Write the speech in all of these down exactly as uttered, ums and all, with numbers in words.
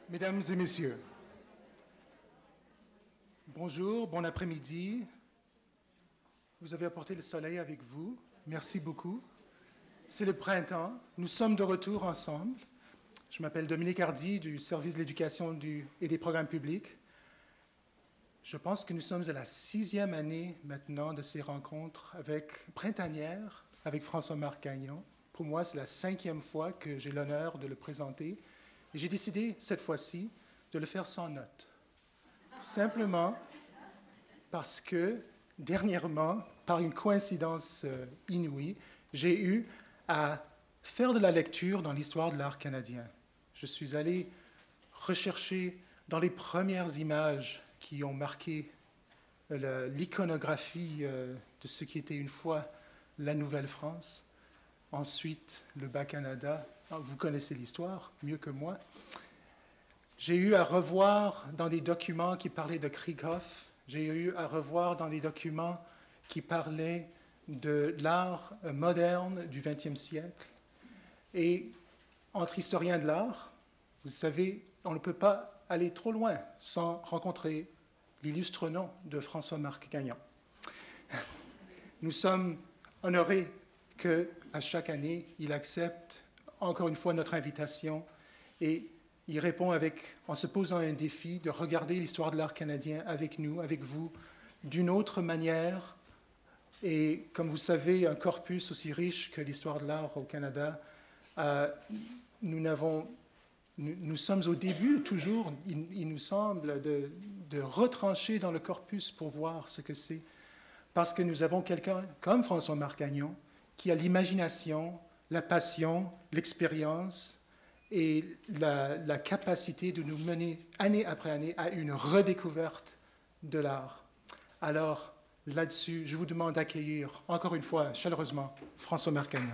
Mesdames et messieurs, bonjour, bon après-midi. Vous avez apporté le soleil avec vous. Merci beaucoup. C'est le printemps. Nous sommes de retour ensemble. Je m'appelle Dominique Hardy du service de l'éducation et des programmes publics. Je pense que nous sommes à la sixième année maintenant de ces rencontres avec, printanières avec François-Marc Gagnon. Pour moi, c'est la cinquième fois que j'ai l'honneur de le présenter. Et j'ai décidé, cette fois-ci, de le faire sans notes. Simplement parce que, dernièrement, par une coïncidence euh, inouïe, j'ai eu à faire de la lecture dans l'histoire de l'art canadien. Je suis allé rechercher dans les premières images qui ont marqué euh, l'iconographie euh, de ce qui était une fois la Nouvelle-France, ensuite le Bas-Canada. Vous connaissez l'histoire mieux que moi. J'ai eu à revoir dans des documents qui parlaient de Krieghoff, j'ai eu à revoir dans des documents qui parlaient de l'art moderne du vingtième siècle. Et entre historiens de l'art, vous savez, on ne peut pas aller trop loin sans rencontrer l'illustre nom de François-Marc Gagnon. Nous sommes honorés qu'à chaque année, il accepte encore une fois notre invitation et il répond avec, en se posant un défi de regarder l'histoire de l'art canadien avec nous, avec vous, d'une autre manière. Et comme vous savez, un corpus aussi riche que l'histoire de l'art au Canada, euh, nous, n'avons, nous, nous sommes au début toujours, il, il nous semble, de, de retrancher dans le corpus pour voir ce que c'est. Parce que nous avons quelqu'un comme François-Marc Gagnon qui a l'imagination, la passion, l'expérience et la, la capacité de nous mener année après année à une redécouverte de l'art. Alors, là-dessus, je vous demande d'accueillir encore une fois chaleureusement François-Marc Gagnon.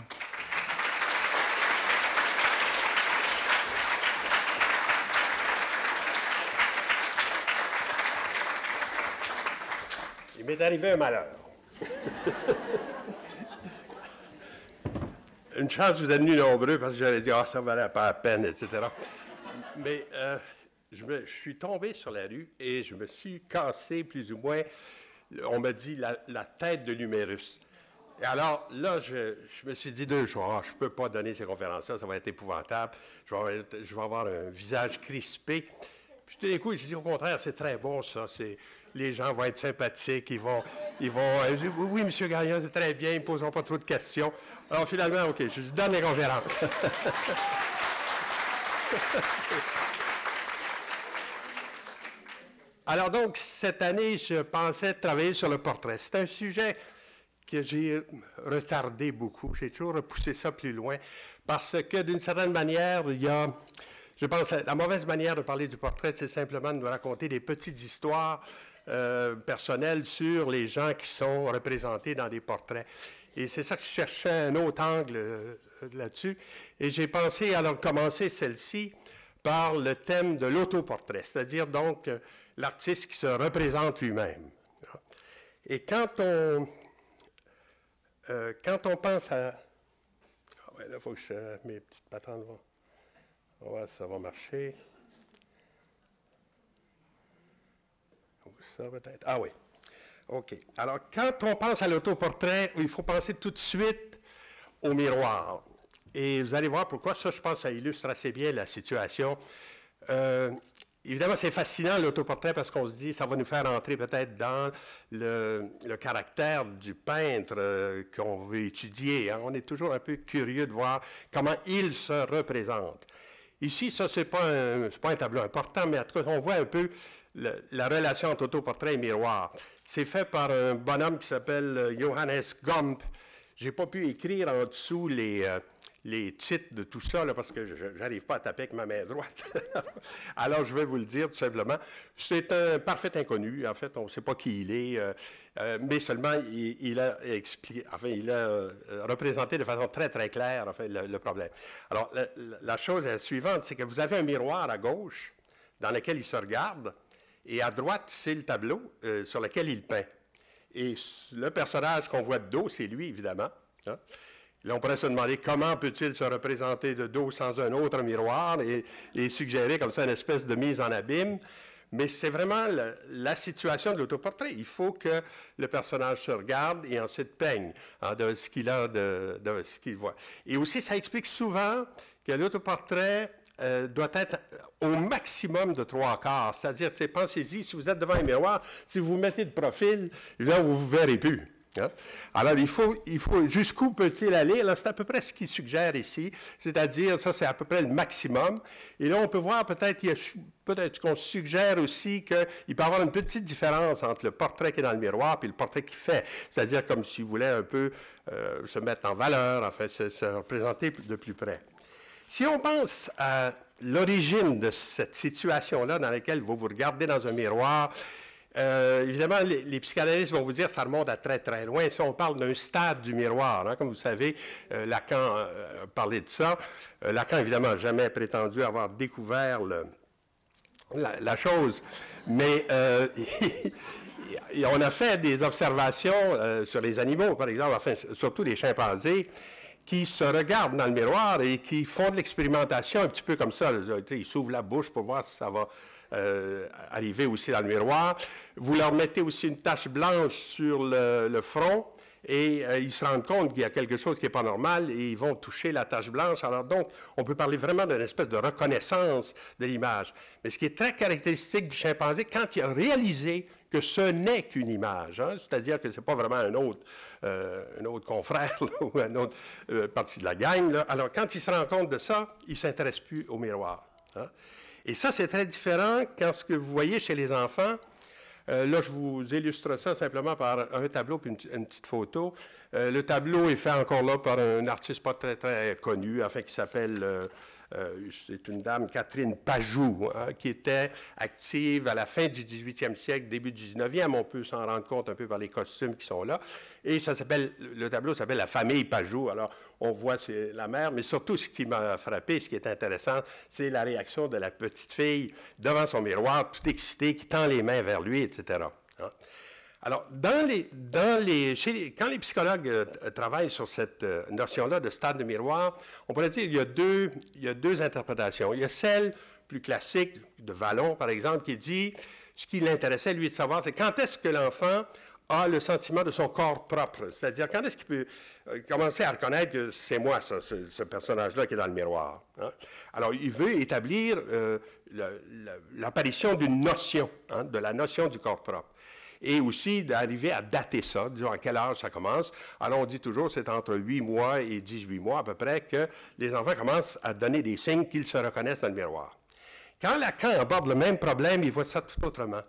Il m'est arrivé un malheur. Une chance, vous êtes venus nombreux parce que j'allais dire, ah, ça valait pas la peine, et cetera. Mais euh, je, me, je suis tombé sur la rue et je me suis cassé plus ou moins, on m'a dit, la, la tête de l'humérus. Et alors, là, je, je me suis dit deux choses. Ah, je ne peux pas donner ces conférences-là, ça va être épouvantable. Je vais, je vais avoir un visage crispé. Puis tout d'un coup, je dis, au contraire, c'est très bon, ça. C'est, les gens vont être sympathiques, ils vont... Ils vont euh, dire, oui, M. Gagnon, c'est très bien, ils ne poseront pas trop de questions. Alors, finalement, OK, je donne les conférences. Alors, donc, cette année, je pensais travailler sur le portrait. C'est un sujet que j'ai retardé beaucoup. J'ai toujours repoussé ça plus loin parce que, d'une certaine manière, il y a... Je pense que la mauvaise manière de parler du portrait, c'est simplement de nous raconter des petites histoires euh, personnelles sur les gens qui sont représentés dans des portraits. Et c'est ça que je cherchais un autre angle euh, là-dessus. Et j'ai pensé alors commencer celle-ci par le thème de l'autoportrait, c'est-à-dire donc euh, l'artiste qui se représente lui-même. Et quand on, euh, quand on pense à... Ah ouais, là, il faut que je... mes petites patentes vont... Ouais, ça va marcher. Ça peut-être. Ah oui. OK. Alors, quand on pense à l'autoportrait, il faut penser tout de suite au miroir. Et vous allez voir pourquoi. Ça, je pense, ça illustre assez bien la situation. Euh, évidemment, c'est fascinant, l'autoportrait, parce qu'on se dit, ça va nous faire entrer peut-être dans le, le caractère du peintre euh, qu'on veut étudier. Hein. On est toujours un peu curieux de voir comment il se représente. Ici, ça, c'est pas un, c'est pas un tableau important, mais en tout cas, on voit un peu le, la relation entre autoportrait et miroir. C'est fait par un bonhomme qui s'appelle Johannes Gomp. J'ai pas pu écrire en dessous les, euh, les titres de tout ça, là, parce que je n'arrive pas à taper avec ma main droite. Alors, je vais vous le dire tout simplement. C'est un parfait inconnu. En fait, on ne sait pas qui il est, euh, euh, mais seulement il, il a expliqué, enfin, il a euh, représenté de façon très, très claire, en fait, le, le problème. Alors, la, la chose est la suivante, c'est que vous avez un miroir à gauche dans lequel il se regarde, et à droite, c'est le tableau euh, sur lequel il peint. Et le personnage qu'on voit de dos, c'est lui, évidemment. Hein? Là, on pourrait se demander comment peut-il se représenter de dos sans un autre miroir et, et suggérer comme ça une espèce de mise en abîme. Mais c'est vraiment la, la situation de l'autoportrait. Il faut que le personnage se regarde et ensuite peigne hein, de ce qu'il a, de, de ce qu'il voit. Et aussi, ça explique souvent que l'autoportrait euh, doit être au maximum de trois quarts. C'est-à-dire, pensez-y, si vous êtes devant un miroir, si vous vous mettez de profil, là, vous ne vous verrez plus. Hein? Alors, il faut, il faut jusqu'où peut-il aller? Là, c'est à peu près ce qu'il suggère ici, c'est-à-dire, ça, c'est à peu près le maximum. Et là, on peut voir, peut-être, peut-être qu'on suggère aussi qu'il peut y avoir une petite différence entre le portrait qui est dans le miroir et le portrait qu'il fait. C'est-à-dire comme s'il voulait un peu euh, se mettre en valeur, en fait, se, se représenter de plus près. Si on pense à l'origine de cette situation-là dans laquelle vous vous regardez dans un miroir, Euh, évidemment, les, les psychanalystes vont vous dire que ça remonte à très, très loin. Si on parle d'un stade du miroir, hein, comme vous savez, euh, Lacan euh, parlait de ça. Euh, Lacan, évidemment, n'a jamais prétendu avoir découvert le, la, la chose, mais euh, on a fait des observations euh, sur les animaux, par exemple, enfin, surtout les chimpanzés, qui se regardent dans le miroir et qui font de l'expérimentation un petit peu comme ça. Ils s'ouvrent la bouche pour voir si ça va Euh, arriver aussi dans le miroir. Vous leur mettez aussi une tache blanche sur le, le front et euh, ils se rendent compte qu'il y a quelque chose qui n'est pas normal et ils vont toucher la tache blanche. Alors donc, on peut parler vraiment d'une espèce de reconnaissance de l'image. Mais ce qui est très caractéristique du chimpanzé, quand il a réalisé que ce n'est qu'une image, hein, c'est-à-dire que ce n'est pas vraiment un autre, euh, un autre confrère là, ou une autre euh, partie de la gang, là. Alors quand il se rend compte de ça, il ne s'intéresse plus au miroir. Hein. Et ça, c'est très différent quand ce que vous voyez chez les enfants. Euh, là, je vous illustre ça simplement par un tableau puis une, une petite photo. Euh, le tableau est fait encore là par un artiste pas très, très connu, enfin, qui s'appelle... Euh, Euh, c'est une dame, Catherine Pajou, hein, qui était active à la fin du dix-huitième siècle, début du dix-neuvième. On peut s'en rendre compte un peu par les costumes qui sont là. Et ça s'appelle, le tableau s'appelle La famille Pajou. Alors, on voit c'est la mère, mais surtout ce qui m'a frappé, ce qui est intéressant, c'est la réaction de la petite fille devant son miroir, toute excitée, qui tend les mains vers lui, et cetera. Hein? Alors, dans les, dans les, chez les, quand les psychologues euh, travaillent sur cette euh, notion-là de stade de miroir, on pourrait dire qu'il y a deux, il y a deux interprétations. Il y a celle plus classique de Vallon, par exemple, qui dit, ce qui l'intéressait, lui, de savoir, c'est quand est-ce que l'enfant a le sentiment de son corps propre, c'est-à-dire quand est-ce qu'il peut euh, commencer à reconnaître que c'est moi, ça, ce, ce personnage-là qui est dans le miroir. Hein? Alors, il veut établir euh, l'apparition d'une notion, hein, de la notion du corps propre. Et aussi d'arriver à dater ça, disons à quel âge ça commence. Alors, on dit toujours que c'est entre huit mois et dix-huit mois à peu près que les enfants commencent à donner des signes qu'ils se reconnaissent dans le miroir. Quand Lacan aborde le même problème, il voit ça tout autrement.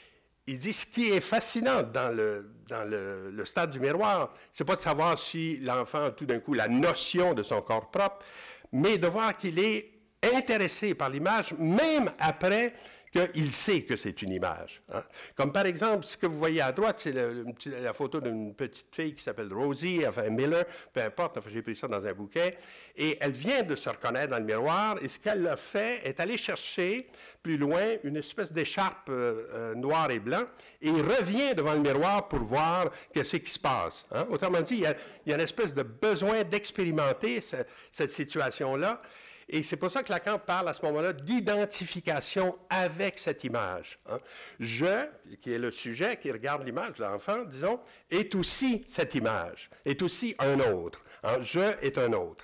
Il dit ce qui est fascinant dans le, dans le, le stade du miroir, c'est pas de savoir si l'enfant a tout d'un coup la notion de son corps propre, mais de voir qu'il est intéressé par l'image, même après qu'il sait que c'est une image. Hein. Comme par exemple, ce que vous voyez à droite, c'est le, le, la photo d'une petite fille qui s'appelle Rosie, enfin Miller, peu importe, enfin, j'ai pris ça dans un bouquet, et elle vient de se reconnaître dans le miroir, et ce qu'elle a fait est aller chercher plus loin une espèce d'écharpe euh, euh, noire et blanc, et revient devant le miroir pour voir qu'est-ce qui se passe. Hein. Autrement dit, il y, a, il y a une espèce de besoin d'expérimenter ce, cette situation-là. Et c'est pour ça que Lacan parle à ce moment-là d'identification avec cette image. Hein. Je, qui est le sujet qui regarde l'image de l'enfant, disons, est aussi cette image, est aussi un autre. Hein. Je est un autre.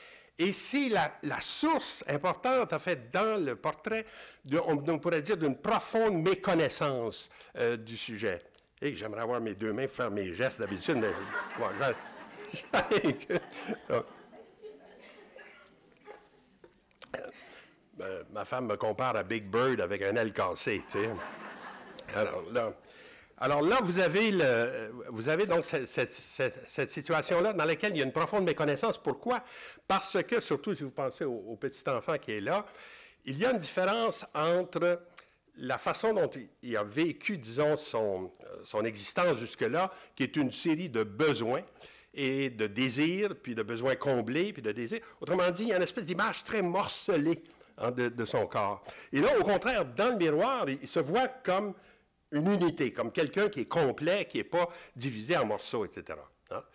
Et c'est la, la source importante, en fait, dans le portrait, de, on, on pourrait dire, d'une profonde méconnaissance euh, du sujet. Et j'aimerais avoir mes deux mains pour faire mes gestes d'habitude, mais bon, j'en... Ben, ma femme me compare à Big Bird avec un aile cassée, tu sais. Alors là, alors là, vous avez, le, vous avez donc cette, cette, cette, cette situation-là dans laquelle il y a une profonde méconnaissance. Pourquoi? Parce que, surtout si vous pensez au, au petit enfant qui est là, il y a une différence entre la façon dont il a vécu, disons, son, son existence jusque-là, qui est une série de besoins, et de désirs, puis de besoins comblés, puis de désirs. Autrement dit, il y a une espèce d'image très morcelée hein, de, de son corps. Et là, au contraire, dans le miroir, il, il se voit comme une unité, comme quelqu'un qui est complet, qui n'est pas divisé en morceaux, et cetera. Hein?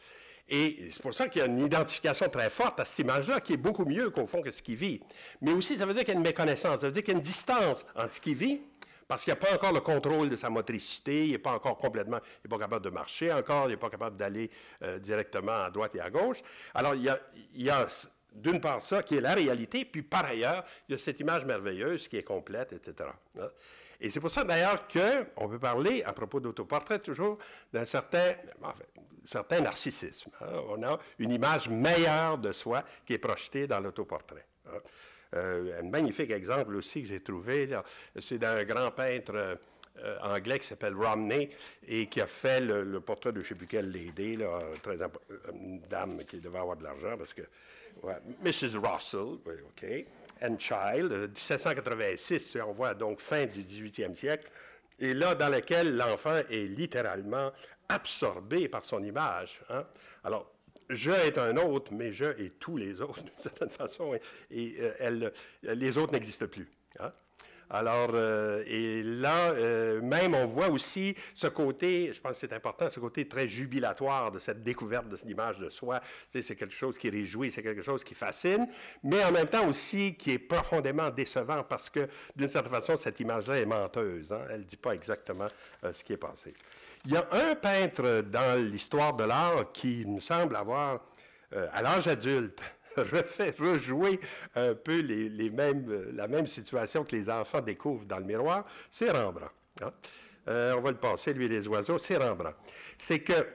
Et c'est pour ça qu'il y a une identification très forte à cette image-là, qui est beaucoup mieux qu'au fond que ce qu'il vit. Mais aussi, ça veut dire qu'il y a une méconnaissance, ça veut dire qu'il y a une distance entre ce qu'il vit, parce qu'il n'a pas encore le contrôle de sa motricité, il n'est pas encore complètement, il n'est pas capable de marcher encore, il n'est pas capable d'aller euh, directement à droite et à gauche. Alors, il y a, il y a d'une part ça, qui est la réalité, puis par ailleurs, il y a cette image merveilleuse qui est complète, et cetera. Et c'est pour ça, d'ailleurs, qu'on peut parler, à propos d'autoportrait, toujours, d'un certain, enfin, certain narcissisme. Hein? On a une image meilleure de soi qui est projetée dans l'autoportrait. Hein? Euh, un magnifique exemple aussi que j'ai trouvé, c'est d'un grand peintre euh, anglais qui s'appelle Romney et qui a fait le, le portrait de je ne sais plus quelle lady, là, très une dame qui devait avoir de l'argent parce que, ouais, missus Russell, oui, OK, and Child, dix-sept cent quatre-vingt-six, on voit donc fin du dix-huitième siècle, et là, dans lequel l'enfant est littéralement absorbé par son image. Hein? Alors, je est un autre, mais je et tous les autres, d'une certaine façon, et, et euh, elle, les autres n'existent plus. Hein? Alors, euh, et là, euh, même, on voit aussi ce côté, je pense que c'est important, ce côté très jubilatoire de cette découverte de cette image de soi. Tu sais, c'est quelque chose qui réjouit, c'est quelque chose qui fascine, mais en même temps aussi qui est profondément décevant parce que, d'une certaine façon, cette image-là est menteuse. Hein? Elle ne dit pas exactement euh, ce qui est passé. Il y a un peintre dans l'histoire de l'art qui me semble avoir, euh, à l'âge adulte, refait rejouer un peu les, les mêmes, la même situation que les enfants découvrent dans le miroir, c'est Rembrandt. Hein? Euh, on va le passer, lui, les oiseaux, c'est Rembrandt. C'est que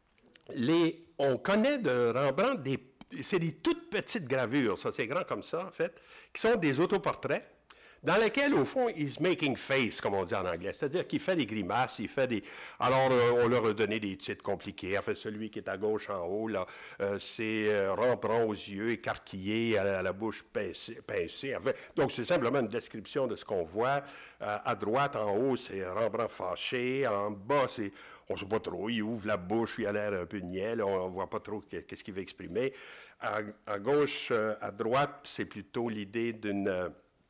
les, on connaît de Rembrandt des, c'est des toutes petites gravures, ça c'est grand comme ça en fait, qui sont des autoportraits, dans lesquels, au fond, he's making face, comme on dit en anglais. C'est-à-dire qu'il fait des grimaces, il fait des... Alors, euh, on leur a donné des titres compliqués. Enfin, celui qui est à gauche en haut, là, euh, c'est euh, Rembrandt aux yeux écarquillés, à la, à la bouche pincée. pincée. Enfin, donc, c'est simplement une description de ce qu'on voit. Euh, à droite, en haut, c'est Rembrandt fâché. En bas, c'est... On ne sait pas trop. Il ouvre la bouche, il a l'air un peu niais. Là, on ne voit pas trop qu'est-ce qu'il veut exprimer. À, à gauche, euh, à droite, c'est plutôt l'idée d'une... Euh,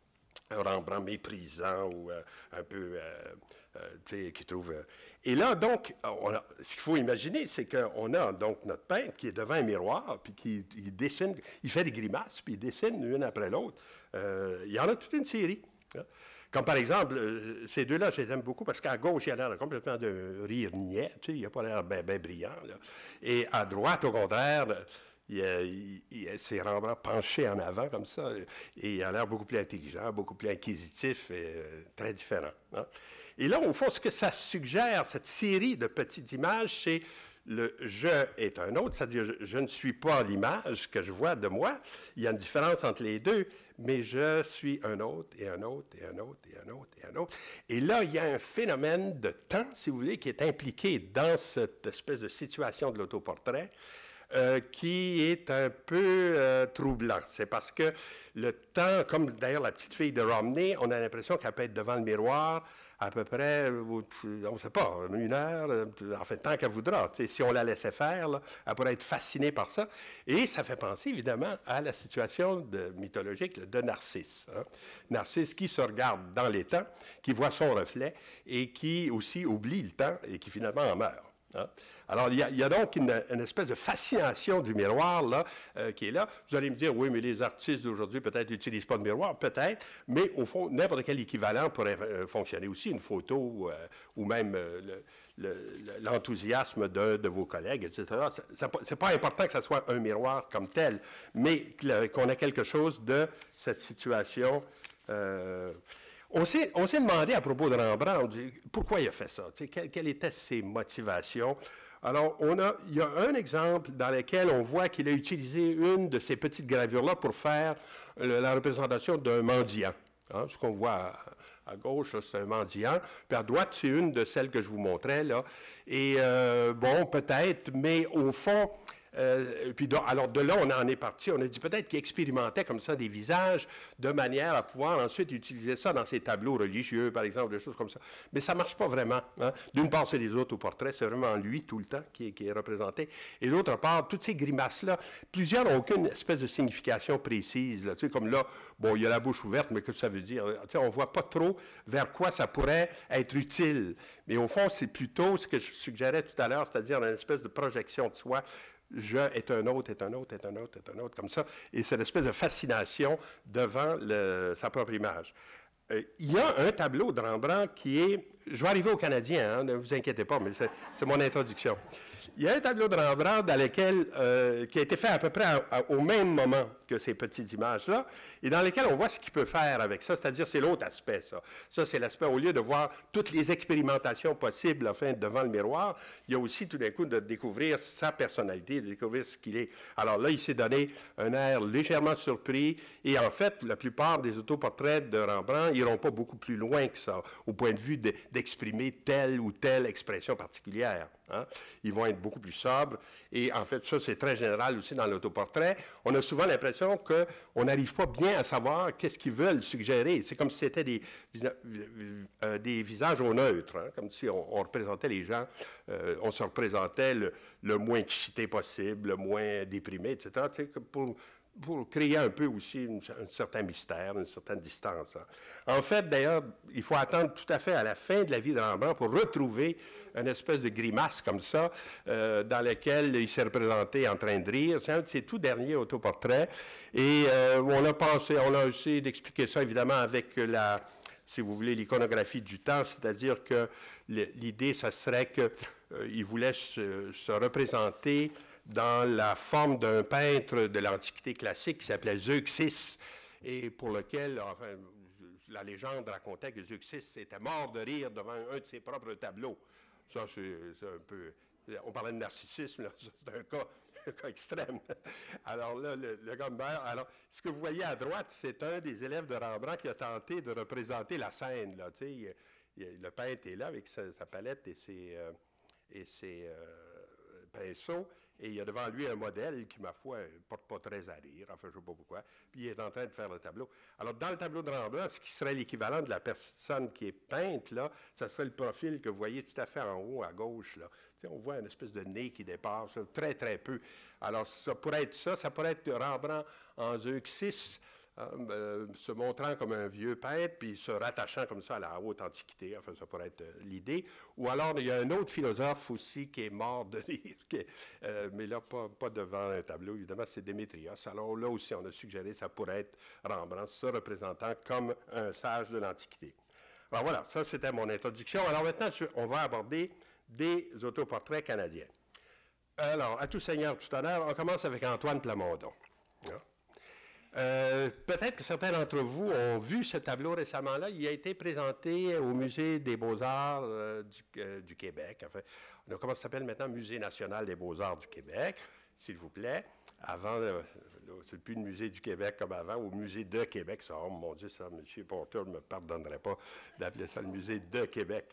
un Rembrandt méprisant ou euh, un peu, euh, euh, tu sais, qui trouve... Euh... Et là, donc, on a, ce qu'il faut imaginer, c'est qu'on a donc notre peintre qui est devant un miroir, puis qui il dessine, il fait des grimaces, puis il dessine l'une après l'autre. Euh, il y en a toute une série. Hein. Comme par exemple, euh, ces deux-là, je les aime beaucoup parce qu'à gauche, il a l'air complètement de rire niais, tu sais, il n'a pas l'air bien ben brillant. Là. Et à droite, au contraire... Il, il, il s'est Rembrandt penché en avant comme ça, et il a l'air beaucoup plus intelligent, beaucoup plus inquisitif et euh, très différent. Hein? Et là, au fond, ce que ça suggère, cette série de petites images, c'est le « je » est un autre, c'est-à-dire je, je ne suis pas l'image que je vois de moi, il y a une différence entre les deux, mais je suis un autre, et un autre, et un autre, et un autre, et un autre. Et là, il y a un phénomène de temps, si vous voulez, qui est impliqué dans cette espèce de situation de l'autoportrait, Euh, qui est un peu euh, troublant. C'est parce que le temps, comme d'ailleurs la petite fille de Romney, on a l'impression qu'elle peut être devant le miroir à peu près, on ne sait pas, une heure, enfin, tant qu'elle voudra. T'sais, si on la laissait faire, là, elle pourrait être fascinée par ça. Et ça fait penser, évidemment, à la situation de, mythologique de Narcisse. Hein? Narcisse qui se regarde dans les temps, qui voit son reflet et qui aussi oublie le temps et qui finalement en meurt. Hein? Alors, il y, a, il y a donc une, une espèce de fascination du miroir là, euh, qui est là. Vous allez me dire, oui, mais les artistes d'aujourd'hui peut-être n'utilisent pas de miroir, peut-être, mais au fond, n'importe quel équivalent pourrait euh, fonctionner aussi, une photo euh, ou même euh, le, le, l'enthousiasme de, de vos collègues, et cetera. Ce n'est pas important que ce soit un miroir comme tel, mais qu'on ait quelque chose de cette situation. Euh, On s'est, on s'est demandé à propos de Rembrandt, on dit, pourquoi il a fait ça? Quelles, quelles étaient ses motivations? Alors, on a, il y a un exemple dans lequel on voit qu'il a utilisé une de ces petites gravures-là pour faire le, la représentation d'un mendiant. Hein, ce qu'on voit à, à gauche, là, c'est un mendiant. Puis à droite, c'est une de celles que je vous montrais, là. Et euh, bon, peut-être, mais au fond... Euh, puis donc, alors de là, on en est parti. On a dit peut-être qu'il expérimentait comme ça des visages de manière à pouvoir ensuite utiliser ça dans ses tableaux religieux, par exemple, des choses comme ça. Mais ça ne marche pas vraiment. Hein? D'une part, c'est des autoportraits, c'est vraiment lui tout le temps qui est, qui est représenté. Et d'autre part, toutes ces grimaces-là, plusieurs n'ont aucune espèce de signification précise. Là. Tu sais, comme là, bon, il y a la bouche ouverte, mais qu'est-ce que ça veut dire? Tu sais, on ne voit pas trop vers quoi ça pourrait être utile. Mais au fond, c'est plutôt ce que je suggérais tout à l'heure, c'est-à-dire une espèce de projection de soi. je est un autre, est un autre, est un autre, est un autre, comme ça. Et c'est une espèce de fascination devant le, sa propre image. Euh, il y a un tableau de Rembrandt qui est... Je vais arriver au Canadien, hein, ne vous inquiétez pas, mais c'est, c'est mon introduction. Il y a un tableau de Rembrandt dans lequel, euh, qui a été fait à peu près à, à, au même moment que ces petites images-là, et dans lequel on voit ce qu'il peut faire avec ça, c'est-à-dire c'est l'autre aspect, ça. Ça, c'est l'aspect, au lieu de voir toutes les expérimentations possibles, enfin, devant le miroir, il y a aussi tout d'un coup de découvrir sa personnalité, de découvrir ce qu'il est. Alors là, il s'est donné un air légèrement surpris, et en fait, la plupart des autoportraits de Rembrandt n'iront pas beaucoup plus loin que ça, au point de vue de, d'exprimer telle ou telle expression particulière. Hein? Ils vont être beaucoup plus sobres. Et en fait, ça, c'est très général aussi dans l'autoportrait. On a souvent l'impression qu'on n'arrive pas bien à savoir qu'est-ce qu'ils veulent suggérer. C'est comme si c'était des, euh, des visages au neutre, hein? Comme si on, on représentait les gens, euh, on se représentait le, le moins excité possible, le moins déprimé, et cetera. Tu sais, pour, pour créer un peu aussi une, un certain mystère, une certaine distance. Hein. En fait, d'ailleurs, il faut attendre tout à fait à la fin de la vie de Rembrandt pour retrouver une espèce de grimace comme ça, euh, dans laquelle il s'est représenté en train de rire. C'est un de ses tout derniers autoportraits. Et euh, on a pensé, on a essayé d'expliquer ça, évidemment, avec la, si vous voulez, l'iconographie du temps, c'est-à-dire que l'idée, ce serait qu'il euh, voulait se, se représenter dans la forme d'un peintre de l'Antiquité classique qui s'appelait Zeuxis, et pour lequel, enfin, la légende racontait que Zeuxis était mort de rire devant un de ses propres tableaux. Ça, c'est, c'est un peu... On parlait de narcissisme, là, ça, c'est un cas, un cas extrême. Alors là, le, le gars meurt. Alors, ce que vous voyez à droite, c'est un des élèves de Rembrandt qui a tenté de représenter la scène, là, tu sais. Il, il, le peintre est là avec sa, sa palette et ses, euh, et ses euh, pinceaux. Et il y a devant lui un modèle qui, ma foi, ne porte pas très à rire, enfin, je ne sais pas pourquoi. Puis il est en train de faire le tableau. Alors, dans le tableau de Rembrandt, ce qui serait l'équivalent de la personne qui est peinte, là, ça serait le profil que vous voyez tout à fait en haut, à gauche, là. Tu sais, on voit une espèce de nez qui dépasse, très, très peu. Alors, ça pourrait être ça, ça pourrait être Rembrandt en Zeuxis, Euh, se montrant comme un vieux peintre, puis se rattachant comme ça à la haute antiquité, enfin, ça pourrait être euh, l'idée. Ou alors, il y a un autre philosophe aussi qui est mort de rire, qui, euh, mais là, pas, pas devant un tableau, évidemment, c'est Démétrios. Alors là aussi, on a suggéré que ça pourrait être Rembrandt se représentant comme un sage de l'Antiquité. Alors voilà, ça, c'était mon introduction. Alors maintenant, on va aborder des autoportraits canadiens. Alors, à tout seigneur, tout honneur, on commence avec Antoine Plamondon. Hein? Euh, peut-être que certains d'entre vous ont vu ce tableau récemment-là. Il a été présenté au Musée des Beaux-Arts euh, du, euh, du Québec. Enfin, on a, comment ça s'appelle maintenant? Musée national des Beaux-Arts du Québec, s'il vous plaît. Avant, euh, c'est plus le Musée du Québec comme avant, au Musée de Québec. Ça, oh mon Dieu, ça, M. Porter ne me pardonnerait pas d'appeler ça le Musée de Québec.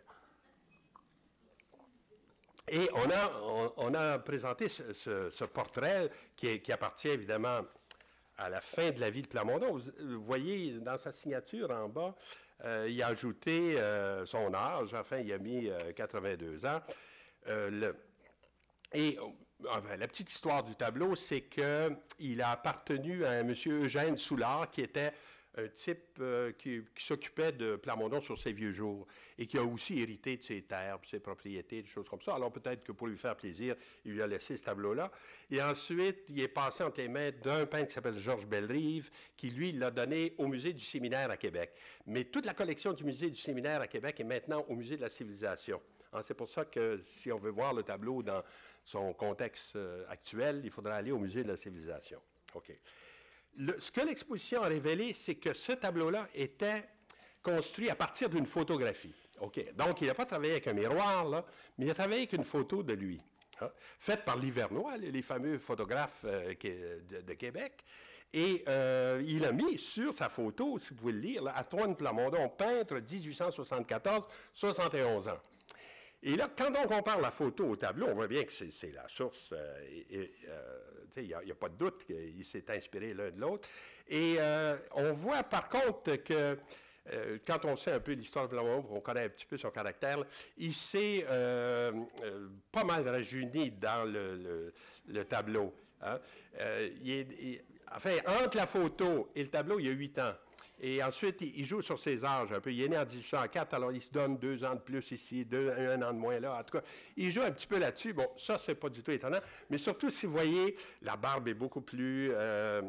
Et on a, on, on a présenté ce, ce, ce portrait qui, est, qui appartient évidemment à la fin de la vie de Plamondon. Vous, vous voyez, dans sa signature en bas, euh, il a ajouté euh, son âge, enfin, il a mis euh, quatre-vingt-deux ans. Euh, le, et enfin, la petite histoire du tableau, c'est qu'il a appartenu à un monsieur Eugène Soulard, qui était un type euh, qui, qui s'occupait de Plamondon sur ses vieux jours et qui a aussi hérité de ses terres, de ses propriétés, des choses comme ça. Alors peut-être que pour lui faire plaisir, il lui a laissé ce tableau-là. Et ensuite, il est passé entre les mains d'un peintre qui s'appelle Georges Bellerive, qui lui l'a donné au Musée du Séminaire à Québec. Mais toute la collection du Musée du Séminaire à Québec est maintenant au Musée de la Civilisation. Alors, c'est pour ça que si on veut voir le tableau dans son contexte euh, actuel, il faudra aller au Musée de la Civilisation. OK. Le, ce que l'exposition a révélé, c'est que ce tableau-là était construit à partir d'une photographie. OK. Donc, il n'a pas travaillé avec un miroir, là, mais il a travaillé avec une photo de lui, hein, faite par Livernois, les, les fameux photographes euh, de, de Québec. Et euh, il a mis sur sa photo, si vous pouvez le lire, là, Antoine Plamondon, peintre, dix-huit cent soixante-quatorze, soixante et onze ans. Et là, quand on compare la photo au tableau, on voit bien que c'est la source. Euh, euh, il n'y a, a pas de doute qu'il s'est inspiré l'un de l'autre. Et euh, on voit par contre que, euh, quand on sait un peu l'histoire de Plamondon, on connaît un petit peu son caractère, là, il s'est euh, euh, pas mal rajeuni dans le, le, le tableau. Hein? Euh, il est, il, enfin, entre la photo et le tableau, il y a huit ans. Et ensuite, il, il joue sur ses âges un peu. Il est né en dix-huit cent quatre, alors il se donne deux ans de plus ici, deux, un an de moins là. En tout cas, il joue un petit peu là-dessus. Bon, ça, c'est pas du tout étonnant. Mais surtout, si vous voyez, la barbe est beaucoup plus euh,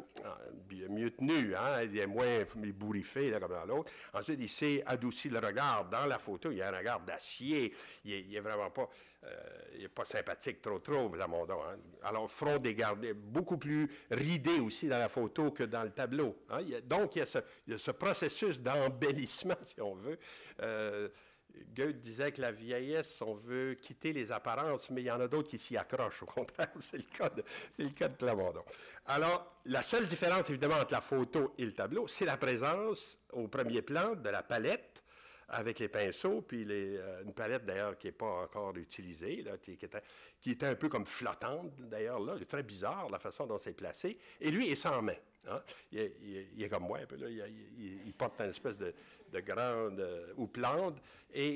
mieux tenue. Hein? Il est moins ébouriffé là, comme dans l'autre. Ensuite, il s'est adouci le regard. Dans la photo, il y a un regard d'acier. Il est, il est vraiment pas... Euh, il n'est pas sympathique trop, trop, Plamondon. Hein? Alors, front dégardé, beaucoup plus ridé aussi dans la photo que dans le tableau. Hein? Il y a, donc, il y, a ce, il y a ce processus d'embellissement, si on veut. Euh, Goethe disait que la vieillesse, on veut quitter les apparences, mais il y en a d'autres qui s'y accrochent, au contraire. C'est le cas de, c'est le cas de Plamondon. Alors, la seule différence, évidemment, entre la photo et le tableau, c'est la présence, au premier plan, de la palette, avec les pinceaux, puis les, euh, une palette, d'ailleurs, qui n'est pas encore utilisée, là, qui, était, qui était un peu comme flottante, d'ailleurs, là. C'est très bizarre, la façon dont c'est placé. Et lui, il est sans main. Hein? Il, est, il, est, il est comme moi, un peu, là. Il, il, il porte une espèce de, de grande euh, houppelande, et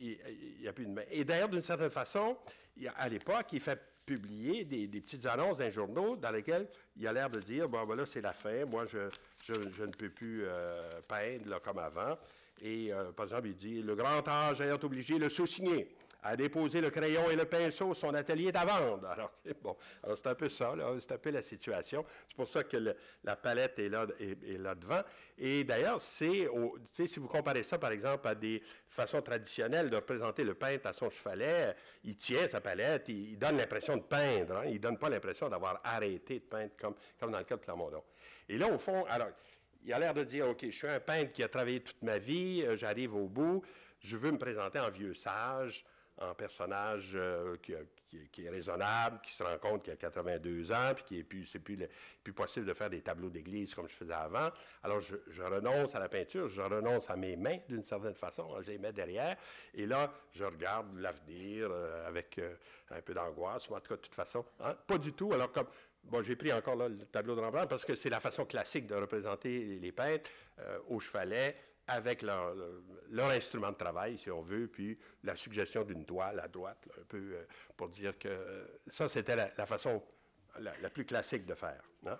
il n'y a plus de main. Et d'ailleurs, d'une certaine façon, il, à l'époque, il fait publier des, des petites annonces dans les journaux dans lesquelles il a l'air de dire, bon, ben là, c'est la fin, moi, je, je, je ne peux plus euh, peindre là, comme avant. Et, euh, par exemple, il dit « Le grand âge ayant obligé le sous-signé à déposer le crayon et le pinceau, son atelier est à vendre. » Alors, c'est bon. Alors, c'est un peu ça, là. C'est un peu la situation. C'est pour ça que le, la palette est là, est, est là devant. Et d'ailleurs, c'est, au, tu sais, si vous comparez ça, par exemple, à des façons traditionnelles de représenter le peintre à son chevalet, il tient sa palette, il, il donne l'impression de peindre. Hein? Il ne donne pas l'impression d'avoir arrêté de peindre, comme, comme dans le cas de Plamondon. Et là, au fond, alors... il a l'air de dire, OK, je suis un peintre qui a travaillé toute ma vie, euh, j'arrive au bout, je veux me présenter en vieux sage, en personnage euh, qui, qui, qui est raisonnable, qui se rend compte qu'il a quatre-vingt-deux ans, puis qu'il n'est plus, plus, plus possible de faire des tableaux d'église comme je faisais avant. Alors, je, je renonce à la peinture, je renonce à mes mains, d'une certaine façon, je les mets derrière, et là, je regarde l'avenir euh, avec euh, un peu d'angoisse, ou en tout cas, de toute façon, hein? Pas du tout, alors comme... Bon, j'ai pris encore là, le tableau de Rembrandt parce que c'est la façon classique de représenter les peintres euh, au chevalet avec leur, leur instrument de travail, si on veut, puis la suggestion d'une toile à droite, là, un peu euh, pour dire que euh, ça, c'était la, la façon la, la plus classique de faire. Hein?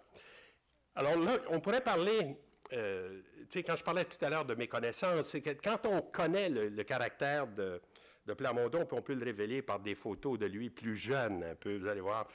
Alors là, on pourrait parler, euh, tu sais, quand je parlais tout à l'heure de mes connaissances, c'est que quand on connaît le, le caractère de, de Plamondon, puis on peut le révéler par des photos de lui plus jeune, un peu, vous allez voir.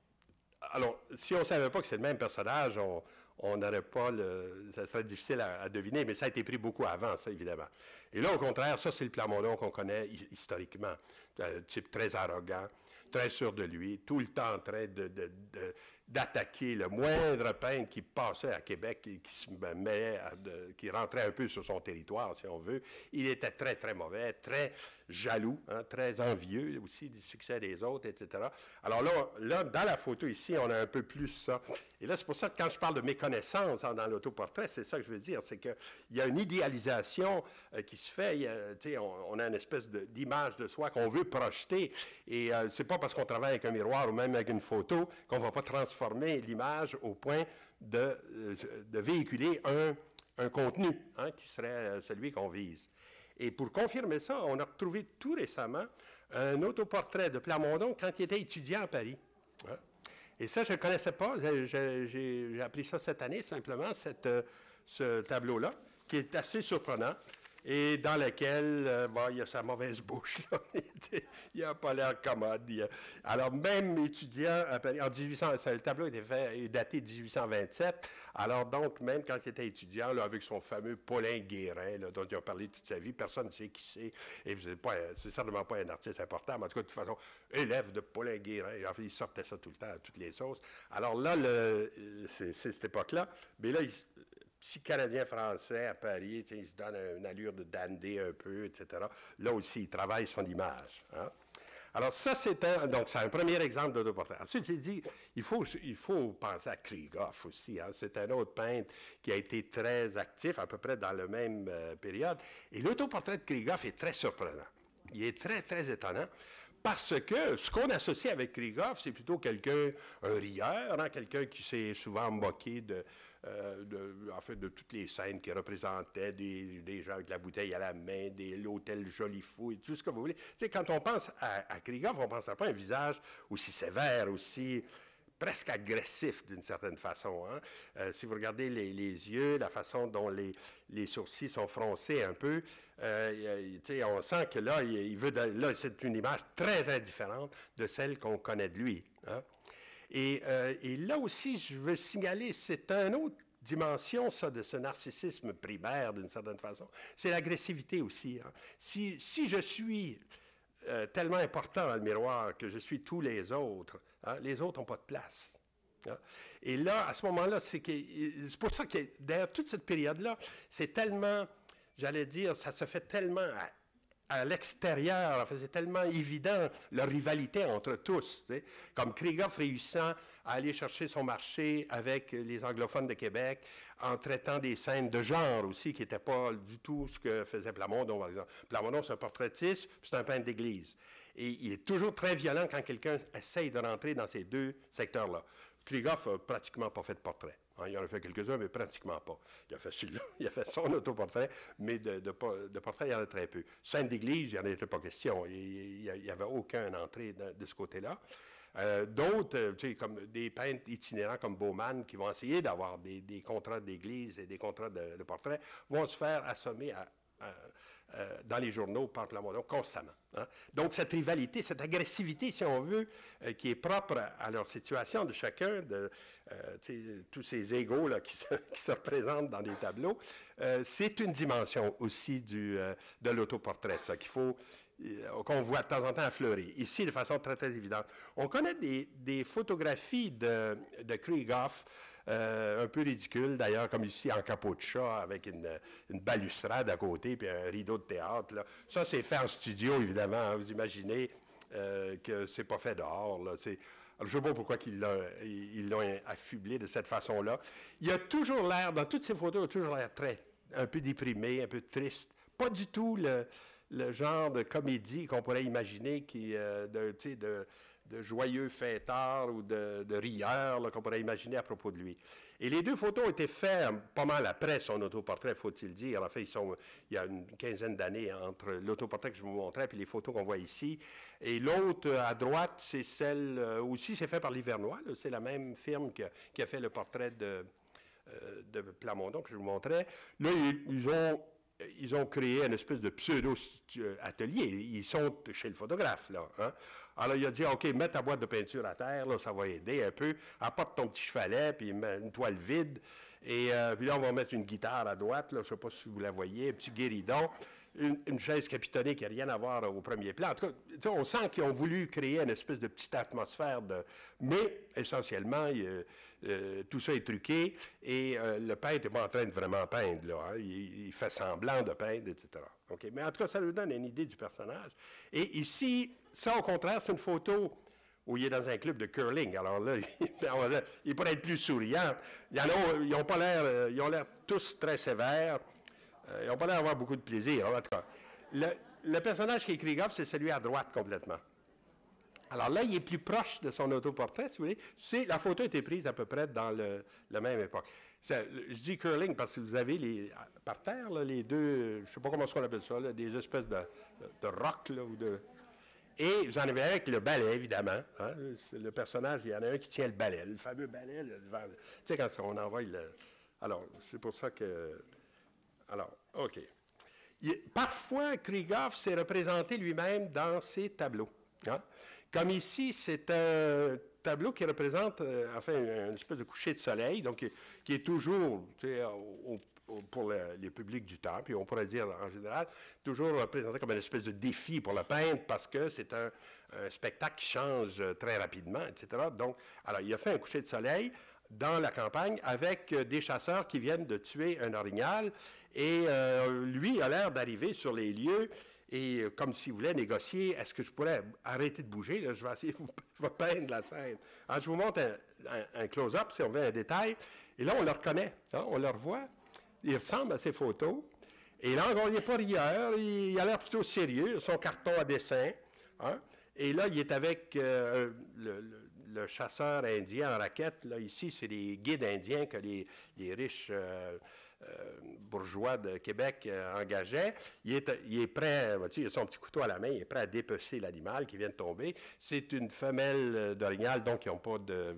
Alors, si on ne savait pas que c'est le même personnage, on n'aurait pas le... ça serait difficile à, à deviner, mais ça a été pris beaucoup avant, ça, évidemment. Et là, au contraire, ça, c'est le Plamondon qu'on connaît historiquement. Un type très arrogant, très sûr de lui, tout le temps en train de, de, de, d'attaquer le moindre peintre qui passait à Québec, qui, qui, se met à de, qui rentrait un peu sur son territoire, si on veut. Il était très, très mauvais, très jaloux, hein, très envieux aussi du succès des autres, et cetera. Alors là, là, dans la photo ici, on a un peu plus ça. Et là, c'est pour ça que quand je parle de méconnaissance hein, dans l'autoportrait, c'est ça que je veux dire, c'est qu'il y a une idéalisation euh, qui se fait, il y a, on, on a une espèce de, d'image de soi qu'on veut projeter, et euh, c'est pas parce qu'on travaille avec un miroir ou même avec une photo qu'on va pas transformer l'image au point de, euh, de véhiculer un, un contenu hein, qui serait celui qu'on vise. Et pour confirmer ça, on a retrouvé tout récemment un autoportrait de Plamondon quand il était étudiant à Paris. Hein? Et ça, je ne connaissais pas. J'ai, j'ai appris ça cette année, simplement, cette, euh, ce tableau-là, qui est assez surprenant et dans lequel, euh, bon, il y a sa mauvaise bouche, là. Il n'a pas l'air commode. A... Alors, même étudiant à Paris, en dix-huit cents, le tableau était fait, est daté de dix-huit cent vingt-sept, alors donc, même quand il était étudiant, là, avec son fameux Paulin Guérin, là, dont il a parlé toute sa vie, personne ne sait qui c'est, et c'est, pas, c'est certainement pas un artiste important, mais en tout cas, de toute façon, élève de Paulin Guérin, enfin, il sortait ça tout le temps, à toutes les sauces. Alors là, le, c'est, c'est cette époque-là, mais là, il, petit Canadien-Français à Paris, il se donne une allure de dandy un peu, et cetera. Là aussi, il travaille son image. Hein? Alors ça, c'est un, donc, c'est un premier exemple d'autoportrait. Ensuite, j'ai dit, il faut, il faut penser à Krieghoff aussi. Hein? C'est un autre peintre qui a été très actif, à peu près dans la même euh, période. Et l'autoportrait de Krieghoff est très surprenant. Il est très, très étonnant. Parce que ce qu'on associe avec Krieghoff, c'est plutôt quelqu'un, un rieur, hein? Quelqu'un qui s'est souvent moqué de... Euh, de, en fait, de toutes les scènes qui représentaient des, des gens avec la bouteille à la main, des, l'hôtel Joli Fou et tout ce que vous voulez. Tu sais, quand on pense à, à Krieghoff, on ne pense pas à un visage aussi sévère, aussi presque agressif d'une certaine façon. Hein? Euh, si vous regardez les, les yeux, la façon dont les, les sourcils sont froncés un peu, euh, il, on sent que là, il, il veut de, là, c'est une image très, très différente de celle qu'on connaît de lui. Hein? Et, euh, et là aussi, je veux signaler, c'est une autre dimension, ça, de ce narcissisme primaire, d'une certaine façon. C'est l'agressivité aussi. Hein? Si, si je suis euh, tellement important dans le miroir que je suis tous les autres, hein, les autres n'ont pas de place. Hein? Et là, à ce moment-là, c'est, que, c'est pour ça que, d'ailleurs, toute cette période-là, c'est tellement, j'allais dire, ça se fait tellement à, à l'extérieur, enfin, c'est tellement évident, la rivalité entre tous. Tu sais? Comme Krieghoff réussissant à aller chercher son marché avec les anglophones de Québec, en traitant des scènes de genre aussi, qui n'étaient pas du tout ce que faisait Plamondon, par exemple. Plamondon, c'est un portraitiste, c'est un peintre d'église. Et il est toujours très violent quand quelqu'un essaye de rentrer dans ces deux secteurs-là. Krieghoff n'a pratiquement pas fait de portrait. Hein, il en a fait quelques-uns, mais pratiquement pas. Il a fait celui-là, il a fait son autoportrait, mais de, de, de portrait, il y en a très peu. Scène d'église, il n'y en était pas question. Il n'y avait aucune entrée de, de ce côté-là. Euh, d'autres, tu sais, comme des peintres itinérants comme Baumann, qui vont essayer d'avoir des, des contrats d'église et des contrats de, de portrait, vont se faire assommer à, à, euh, dans les journaux par Plamondon constamment. Hein? Donc, cette rivalité, cette agressivité, si on veut, euh, qui est propre à, à leur situation de chacun, de euh, tous ces égos là, qui, se, qui se représentent dans les tableaux, euh, c'est une dimension aussi du, euh, de l'autoportrait, ça, qu'il faut qu'on voit de temps en temps affleurer. Ici, de façon très, très évidente. On connaît des, des photographies de, de Krieghoff, euh, un peu ridicules, d'ailleurs, comme ici, en capot de chat, avec une, une balustrade à côté, puis un rideau de théâtre. Là. Ça, c'est fait en studio, évidemment. Hein, vous imaginez euh, que c'est pas fait dehors. Là, c'est... Alors, je ne sais pas pourquoi ils l'ont, ils l'ont affublé de cette façon-là. Il a toujours l'air, dans toutes ces photos, il a toujours l'air très, un peu déprimé, un peu triste. Pas du tout le... le genre de comédie qu'on pourrait imaginer, qui, euh, de, tu sais, de, de joyeux fêteurs ou de, de rieurs là, qu'on pourrait imaginer à propos de lui. Et les deux photos ont été faites pas mal après son autoportrait, faut-il dire. En fait, ils sont, il y a une quinzaine d'années entre l'autoportrait que je vous montrais et les photos qu'on voit ici. Et l'autre, à droite, c'est celle euh, aussi, c'est fait par Livernois. Là, c'est la même firme qui a, qui a fait le portrait de, euh, de Plamondon que je vous montrais. Là, ils, ils ont... Ils ont créé une espèce de pseudo-atelier. Ils sont chez le photographe, là. Hein? Alors, il a dit, OK, mets ta boîte de peinture à terre, là, ça va aider un peu. Apporte ton petit chevalet, puis une toile vide. Et euh, puis là, on va mettre une guitare à droite, là, je ne sais pas si vous la voyez, un petit guéridon, une, une chaise capitonnée qui n'a rien à voir au premier plan. En tout cas, on sent qu'ils ont voulu créer une espèce de petite atmosphère de... Mais, essentiellement, il, euh, tout ça est truqué et euh, le peintre n'est pas en train de vraiment peindre, là. Hein? Il, il fait semblant de peindre, et cetera. Okay? Mais en tout cas, ça nous donne une idée du personnage. Et ici, ça, au contraire, c'est une photo où il est dans un club de curling. Alors là, il pourrait être plus souriant. Il y en a, ils n'ont pas l'air, ils ont l'air tous très sévères. Ils n'ont pas l'air d'avoir beaucoup de plaisir. En tout cas, le, le personnage qui est Krieghoff, c'est celui à droite complètement. Alors là, il est plus proche de son autoportrait, si vous voulez. C'est, la photo a été prise à peu près dans le, la même époque. Ça, je dis curling parce que vous avez les, par terre, là, les deux, je ne sais pas comment on appelle ça, là, des espèces de, de rocs, là, ou de... Et j'en avais un avec le balai, évidemment. Hein? Le personnage, il y en a un qui tient le balai, le fameux balai. Le, le, tu sais, quand on envoie le... Alors, c'est pour ça que... Alors, OK. Il, parfois, Krieghoff s'est représenté lui-même dans ses tableaux. Hein? Comme ici, c'est un tableau qui représente, euh, enfin, une espèce de coucher de soleil, donc qui, qui est toujours, tu sais, au, au, pour le, les publics du temps, puis on pourrait dire en général, toujours représenté comme une espèce de défi pour le peintre, parce que c'est un, un spectacle qui change très rapidement, et cetera. Donc, alors, il a fait un coucher de soleil dans la campagne avec des chasseurs qui viennent de tuer un orignal, et euh, lui a l'air d'arriver sur les lieux, et euh, comme s'il voulait négocier, est-ce que je pourrais arrêter de bouger, là, je vais essayer, je vais peindre la scène. Alors, je vous montre un, un, un close-up, si on veut un détail, et là, on le reconnaît, hein, on le revoit, il ressemble à ces photos, et là, il n'est pas rieur, il, il a l'air plutôt sérieux, son carton à dessin, hein, et là, il est avec euh, le, le, le chasseur indien en raquette, là, ici, c'est les guides indiens que les, les riches... Euh, Euh, bourgeois de Québec euh, engageait. Il est, il est prêt, vois-tu, il a son petit couteau à la main, il est prêt à dépecer l'animal qui vient de tomber. C'est une femelle d'orignal, donc ils n'ont pas de,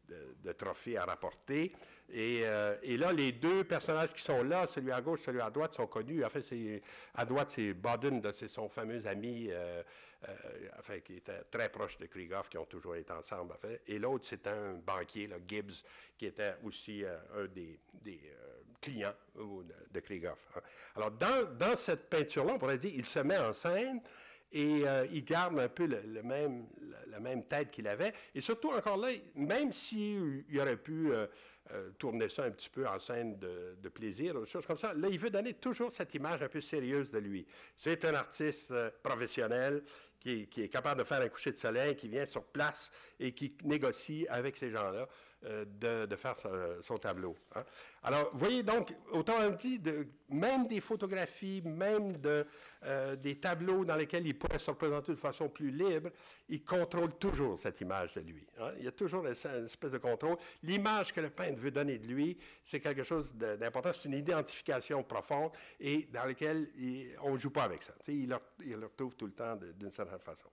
de, de trophées à rapporter. Et, euh, et là, les deux personnages qui sont là, celui à gauche, celui à droite, sont connus. En fait, c'est, à droite, c'est Bodden, c'est son fameux ami, euh, euh, enfin, qui était très proche de Krieghoff, qui ont toujours été ensemble. En fait. Et l'autre, c'est un banquier, là, Gibbs, qui était aussi euh, un des, des euh, clients euh, de, de Krieghoff. Hein. Alors, dans, dans cette peinture-là, on pourrait dire, il se met en scène. Et euh, il garde un peu le, le même, la, la même tête qu'il avait. Et surtout, encore là, même s'il si aurait pu euh, euh, tourner ça un petit peu en scène de, de plaisir, ou des choses comme ça, là, il veut donner toujours cette image un peu sérieuse de lui. C'est un artiste euh, professionnel qui, qui est capable de faire un coucher de soleil, qui vient sur place et qui négocie avec ces gens-là euh, de, de faire son, son tableau. Hein. Alors, vous voyez donc, autant dit, de, même des photographies, même de, euh, des tableaux dans lesquels il pourrait se représenter de façon plus libre, il contrôle toujours cette image de lui. Hein. Il y a toujours une, une espèce de contrôle. L'image que le peintre veut donner de lui, c'est quelque chose de, d'important. C'est une identification profonde et dans laquelle il, on ne joue pas avec ça. Il le, il le retrouve tout le temps de, d'une certaine façon.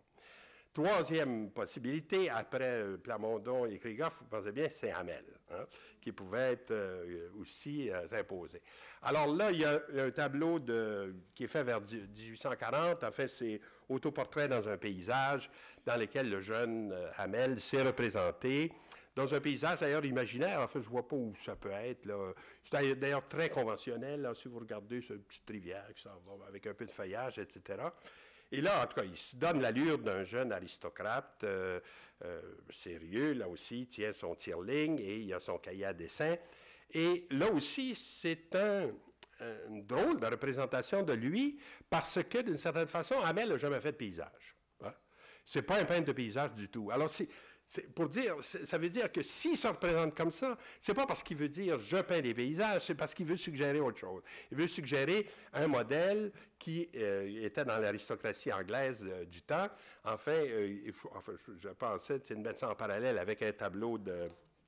Troisième possibilité, après euh, Plamondon et Krieghoff, vous pensez bien, c'est Hamel, hein, qui pouvait être euh, aussi euh, imposé. Alors là, il y a un tableau de, qui est fait vers dix-huit cent quarante. En fait, c'est autoportrait dans un paysage dans lequel le jeune euh, Hamel s'est représenté. Dans un paysage d'ailleurs imaginaire, en fait, je ne vois pas où ça peut être. Là. C'est d'ailleurs très conventionnel. Là, si vous regardez, c'est une petite rivière qui s'en va avec un peu de feuillage, et cetera. Et là, en tout cas, il se donne l'allure d'un jeune aristocrate euh, euh, sérieux, là aussi, il tient son tire-ligne et il a son cahier à dessin. Et là aussi, c'est un, un drôle de représentation de lui parce que, d'une certaine façon, Hamel n'a jamais fait de paysage. Hein? C'est pas un peintre de paysage du tout. Alors, c'est... C'est pour dire, ça veut dire que s'il se représente comme ça, c'est pas parce qu'il veut dire je peins des paysages, c'est parce qu'il veut suggérer autre chose. Il veut suggérer un modèle qui euh, était dans l'aristocratie anglaise euh, du temps. Enfin, euh, il faut, enfin, je pensais de mettre ça en parallèle avec un tableau de,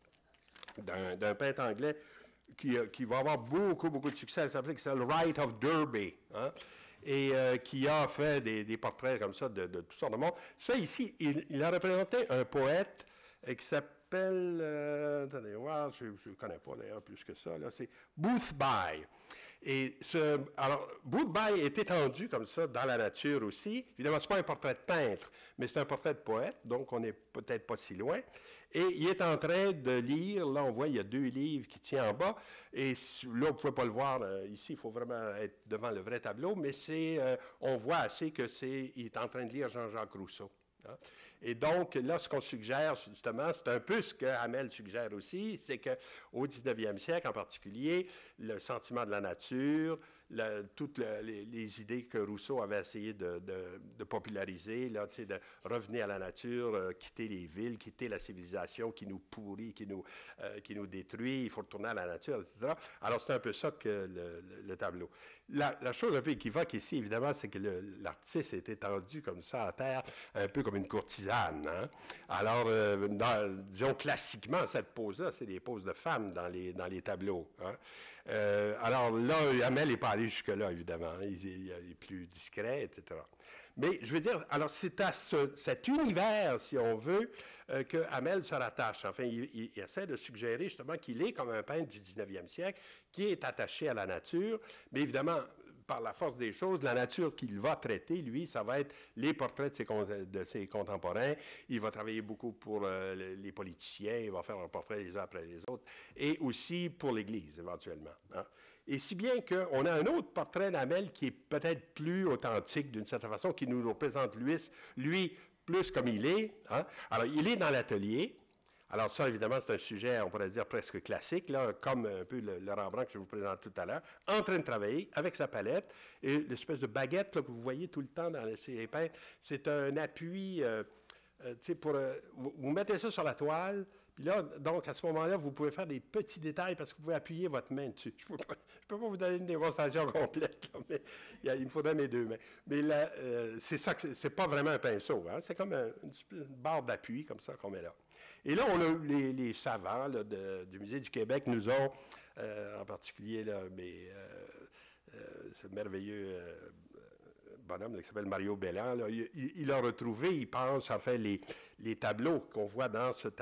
d'un, d'un peintre anglais qui, qui va avoir beaucoup, beaucoup de succès. Ça s'appelle le Wright of Derby. Hein? Et euh, qui a fait des, des portraits comme ça de, de toutes sortes de monde. Ça, ici, il, il a représenté un poète euh, qui s'appelle... Euh, attendez, voir, je ne connais pas d'ailleurs plus que ça, là, c'est Boothby. Et ce, alors, Boothby est étendu comme ça dans la nature aussi. Évidemment, ce n'est pas un portrait de peintre, mais c'est un portrait de poète, donc on n'est peut-être pas si loin. Et il est en train de lire, là on voit, il y a deux livres qui tiennent en bas, et là, vous ne pouvez pas le voir euh, ici, il faut vraiment être devant le vrai tableau, mais c'est, euh, on voit assez que c'est, il est en train de lire Jean-Jacques Rousseau. Hein? Et donc, là, ce qu'on suggère, justement, c'est un peu ce que Hamel suggère aussi, c'est qu'au dix-neuvième siècle, en particulier, le sentiment de la nature, le, toutes le, les, les idées que Rousseau avait essayé de, de, de populariser, là, de revenir à la nature, euh, quitter les villes, quitter la civilisation qui nous pourrit, qui nous, euh, qui nous détruit, il faut retourner à la nature, et cetera. Alors, c'est un peu ça que le, le, le tableau. La, la chose un peu équivoque ici, évidemment, c'est que l'artiste est étendu comme ça à terre, un peu comme une courtisane. Hein? Alors, euh, dans, disons, classiquement, cette pose-là, c'est des poses de femmes dans les, dans les tableaux. Hein? Euh, alors là, Hamel n'est pas allé jusque-là, évidemment. Il, il, il est plus discret, et cetera. Mais je veux dire, alors c'est à ce, cet univers, si on veut, euh, que Hamel se rattache. Enfin, il, il, il essaie de suggérer justement qu'il est comme un peintre du dix-neuvième siècle qui est attaché à la nature, mais évidemment, par la force des choses, la nature qu'il va traiter, lui, ça va être les portraits de ses, de ses contemporains. Il va travailler beaucoup pour euh, les politiciens, il va faire un portrait les uns après les autres, et aussi pour l'Église, éventuellement. Hein? Et si bien qu'on a un autre portrait d'Hamel qui est peut-être plus authentique d'une certaine façon, qui nous représente lui, lui plus comme il est. Hein? Alors, il est dans l'atelier. Alors ça, évidemment, c'est un sujet, on pourrait dire, presque classique, là, comme un peu le, le Rembrandt que je vous présente tout à l'heure, en train de travailler avec sa palette. Et l'espèce de baguette là, que vous voyez tout le temps dans les, les peintres, c'est un appui, euh, euh, tu sais, pour... Euh, vous, vous mettez ça sur la toile, puis là, donc, à ce moment-là, vous pouvez faire des petits détails parce que vous pouvez appuyer votre main dessus. Je ne peux, peux pas vous donner une démonstration complète, là, mais il, a, il me faudrait mes deux mains. Mais là, euh, c'est ça, que c'est pas vraiment un pinceau, hein? C'est comme un, une, une barre d'appui, comme ça, qu'on met là. Et là, on a les, les savants là, de, du Musée du Québec nous ont, euh, en particulier, là, mais, euh, euh, ce merveilleux euh, bonhomme là, qui s'appelle Mario Bellan, là, il, il a retrouvé, il pense, en fait, les, les tableaux qu'on voit dans ce tableau.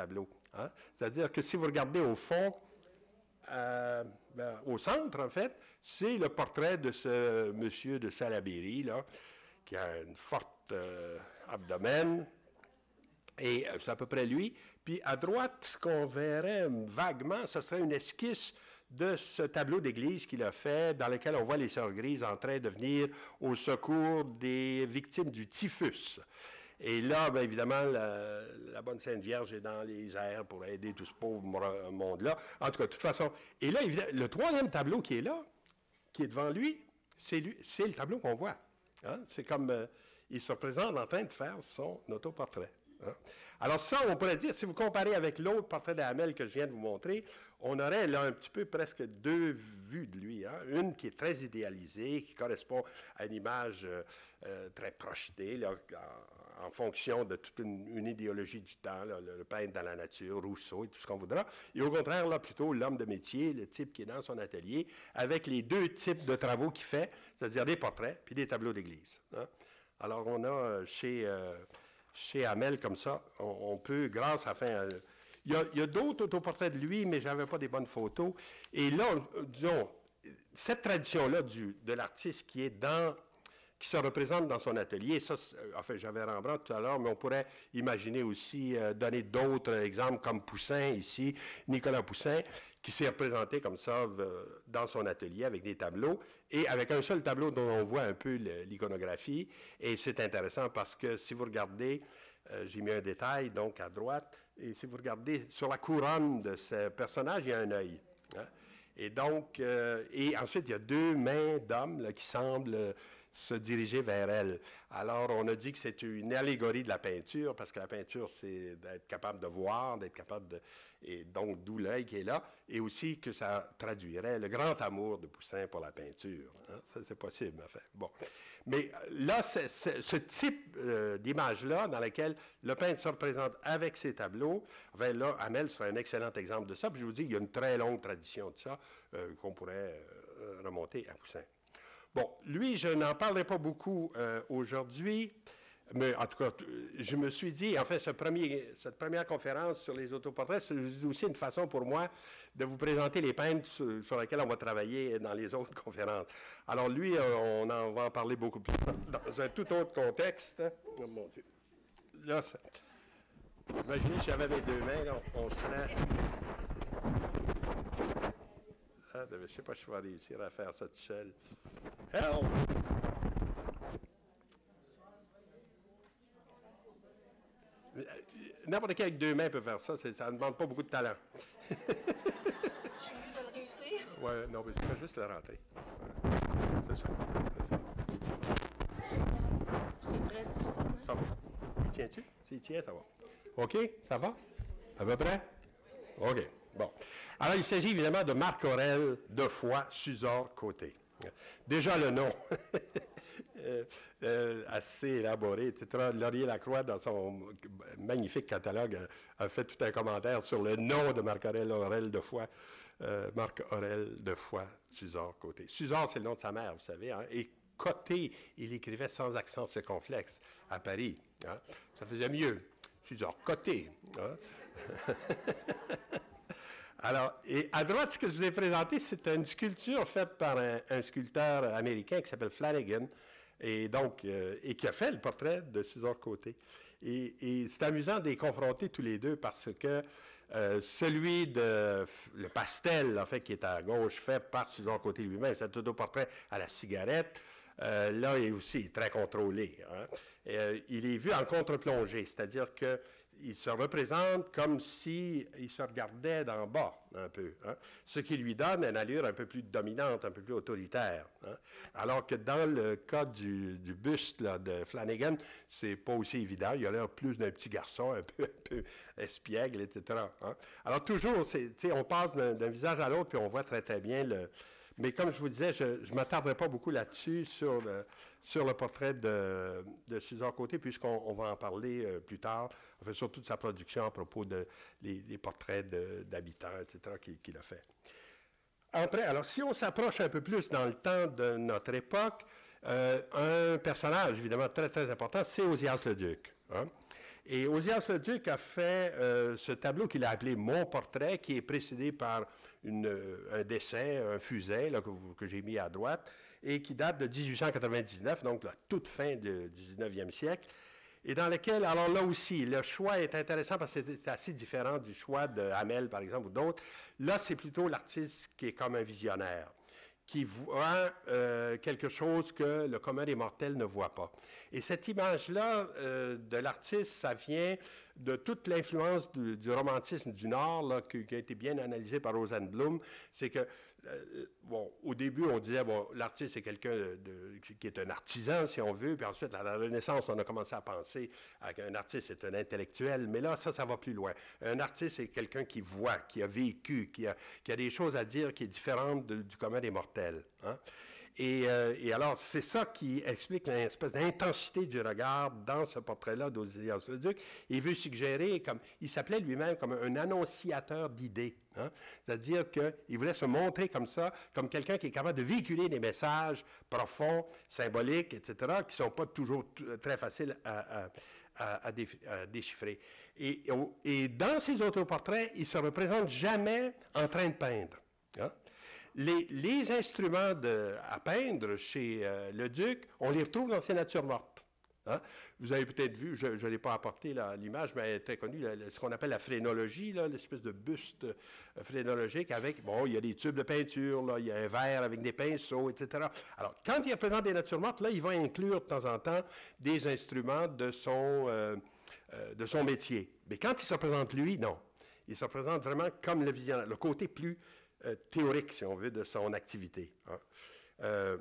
Hein? C'est-à-dire que si vous regardez au fond, euh, ben, au centre, en fait, c'est le portrait de ce monsieur de Salaberry, là, qui a une forte euh, abdomen, et euh, c'est à peu près lui. Puis à droite, ce qu'on verrait vaguement, ce serait une esquisse de ce tableau d'église qu'il a fait, dans lequel on voit les sœurs grises en train de venir au secours des victimes du typhus. Et là, bien évidemment, la, la bonne Sainte Vierge est dans les airs pour aider tout ce pauvre monde-là. En tout cas, de toute façon. Et là, le troisième tableau qui est là, qui est devant lui, c'est lui, c'est le tableau qu'on voit. Hein? C'est comme euh, il se représente en train de faire son autoportrait. Hein? Alors ça, on pourrait dire, si vous comparez avec l'autre portrait d'Hamel que je viens de vous montrer, on aurait là un petit peu presque deux vues de lui. Hein? Une qui est très idéalisée, qui correspond à une image euh, euh, très projetée, là, en, en fonction de toute une, une idéologie du temps, là, le, le peintre dans la nature, Rousseau et tout ce qu'on voudra. Et au contraire, là, plutôt l'homme de métier, le type qui est dans son atelier, avec les deux types de travaux qu'il fait, c'est-à-dire des portraits puis des tableaux d'église. Hein? Alors on a chez... Euh, Chez Hamel, comme ça, on, on peut, grâce à... Fin, il y a, a d'autres autoportraits de lui, mais je n'avais pas des bonnes photos. Et là, disons, cette tradition-là de l'artiste qui est dans... qui se représente dans son atelier, ça, enfin, j'avais Rembrandt tout à l'heure, mais on pourrait imaginer aussi euh, donner d'autres exemples, comme Poussin, ici, Nicolas Poussin, qui s'est représenté comme ça euh, dans son atelier avec des tableaux, et avec un seul tableau dont on voit un peu l'iconographie. Et c'est intéressant parce que si vous regardez, euh, j'ai mis un détail, donc à droite, et si vous regardez sur la couronne de ce personnage, il y a un œil. Hein? Et donc, euh, et ensuite, il y a deux mains d'hommes là, qui semblent euh, se diriger vers elle. Alors, on a dit que c'est une allégorie de la peinture, parce que la peinture, c'est d'être capable de voir, d'être capable de... Et donc, d'où l'œil qui est là, et aussi que ça traduirait le grand amour de Poussin pour la peinture. Hein? Ça, c'est possible, en fait. Bon. Mais là, c'est, c'est, ce type euh, d'image-là, dans laquelle le peintre se représente avec ses tableaux, enfin, là, Hamel serait un excellent exemple de ça. Puis je vous dis, il y a une très longue tradition de ça euh, qu'on pourrait euh, remonter à Poussin. Bon, lui, je n'en parlerai pas beaucoup euh, aujourd'hui, mais en tout cas, je me suis dit, en fait, ce premier, cette première conférence sur les autoportraits, c'est aussi une façon pour moi de vous présenter les peintres sur, sur lesquels on va travailler dans les autres conférences. Alors lui, on en va en parler beaucoup plus dans un tout autre contexte. Oh mon Dieu. Là, ça... Imaginez si j'avais mes deux mains, là, on serait... Ah, je ne sais pas si je vais réussir à faire ça tout seul. Help! N'importe qui avec deux mains peut faire ça. Ça ne demande pas beaucoup de talent. Je suis mieux de le réussir. Oui, non, mais tu fais juste le rentrer. Ouais. C'est ça. C'est ça. C'est très difficile. Hein? Ça va. Il tient-tu? S'il tient, ça va. OK? Ça va? À peu près? OK. Bon. Alors, il s'agit évidemment de Marc-Aurèle Defoy, Suzor Côté. Déjà le nom, euh, euh, assez élaboré, et cetera. Laurier Lacroix, dans son magnifique catalogue, a, a fait tout un commentaire sur le nom de Marc-Aurèle Defoy. Euh, Marc-Aurèle Defoy, Suzor Côté. Suzor, c'est le nom de sa mère, vous savez, hein? Et Côté, il écrivait sans accent circonflexe à Paris. Hein? Ça faisait mieux. Suzor Côté. Hein? Alors, et à droite, ce que je vous ai présenté, c'est une sculpture faite par un, un sculpteur américain qui s'appelle Flanagan, et donc, euh, et qui a fait le portrait de Suzor Côté. Et, et c'est amusant de les confronter tous les deux parce que euh, celui de le pastel, en fait, qui est à gauche, fait par Suzor Côté lui-même, c'est un autoportrait à la cigarette. Euh, là, il est aussi très contrôlé. Hein? Et, euh, il est vu en contre-plongée, c'est-à-dire qu'il se représente comme s'il se regardait d'en bas, un peu. Hein? Ce qui lui donne une allure un peu plus dominante, un peu plus autoritaire. Hein? Alors que dans le cas du, du buste là, de Flanagan, c'est pas aussi évident. Il a l'air plus d'un petit garçon, un peu, un peu espiègle, et cetera. Hein? Alors toujours, c'est, on passe d'un, d'un visage à l'autre, puis on voit très, très bien le... Mais comme je vous disais, je ne m'attarderai pas beaucoup là-dessus, sur le, sur le portrait de, de Suzor Côté, puisqu'on on va en parler euh, plus tard, enfin, surtout de sa production à propos des de, les portraits de, d'habitants, et cetera, qu'il, qu'il a fait. Après, alors, si on s'approche un peu plus dans le temps de notre époque, euh, un personnage, évidemment, très, très important, c'est Ozias le Duc. Hein? Et Ozias-le-Duc a fait euh, ce tableau qu'il a appelé « Mon portrait », qui est précédé par une, un dessin, un fusain là, que, que j'ai mis à droite, et qui date de dix-huit cent quatre-vingt-dix-neuf, donc la toute fin du dix-neuvième siècle, et dans lequel, alors là aussi, le choix est intéressant parce que c'est assez différent du choix de Hamel, par exemple, ou d'autres. Là, c'est plutôt l'artiste qui est comme un visionnaire, qui voit euh, quelque chose que le commun des mortels ne voit pas. Et cette image-là euh, de l'artiste, ça vient de toute l'influence du, du romantisme du Nord, là, qui, qui a été bien analysée par Rosenblum. C'est que, euh, bon, au début, on disait, bon, l'artiste, c'est quelqu'un de, de, qui est un artisan, si on veut, puis ensuite, à la Renaissance, on a commencé à penser qu'un artiste, c'est un intellectuel, mais là, ça, ça va plus loin. Un artiste, c'est quelqu'un qui voit, qui a vécu, qui a, qui a des choses à dire qui est différente de, du commun des mortels. Hein? Et, euh, et alors, c'est ça qui explique l'espèce d'intensité du regard dans ce portrait-là d'Ozias-le-Duc. Il veut suggérer, comme il s'appelait lui-même comme un annonciateur d'idées. Hein? C'est-à-dire qu'il voulait se montrer comme ça, comme quelqu'un qui est capable de véhiculer des messages profonds, symboliques, et cetera, qui ne sont pas toujours très faciles à, à, à, à, dé, à déchiffrer. Et, et dans ses autoportraits, il ne se représente jamais en train de peindre. Hein? Les, les instruments de, à peindre chez euh, le Duc, on les retrouve dans ses natures mortes. Hein? Vous avez peut-être vu, je ne l'ai pas apporté l'image, mais elle est très connue, la, la, ce qu'on appelle la phrénologie, l'espèce de buste euh, phrénologique avec, bon, il y a des tubes de peinture, là, il y a un verre avec des pinceaux, et cetera. Alors, quand il représente des natures mortes, là, il va inclure de temps en temps des instruments de son, euh, euh, de son métier. Mais quand il se représente lui, non. Il se représente vraiment comme le visionnaire, le côté plus Euh, théorique, si on veut, de son activité. Hein. Euh,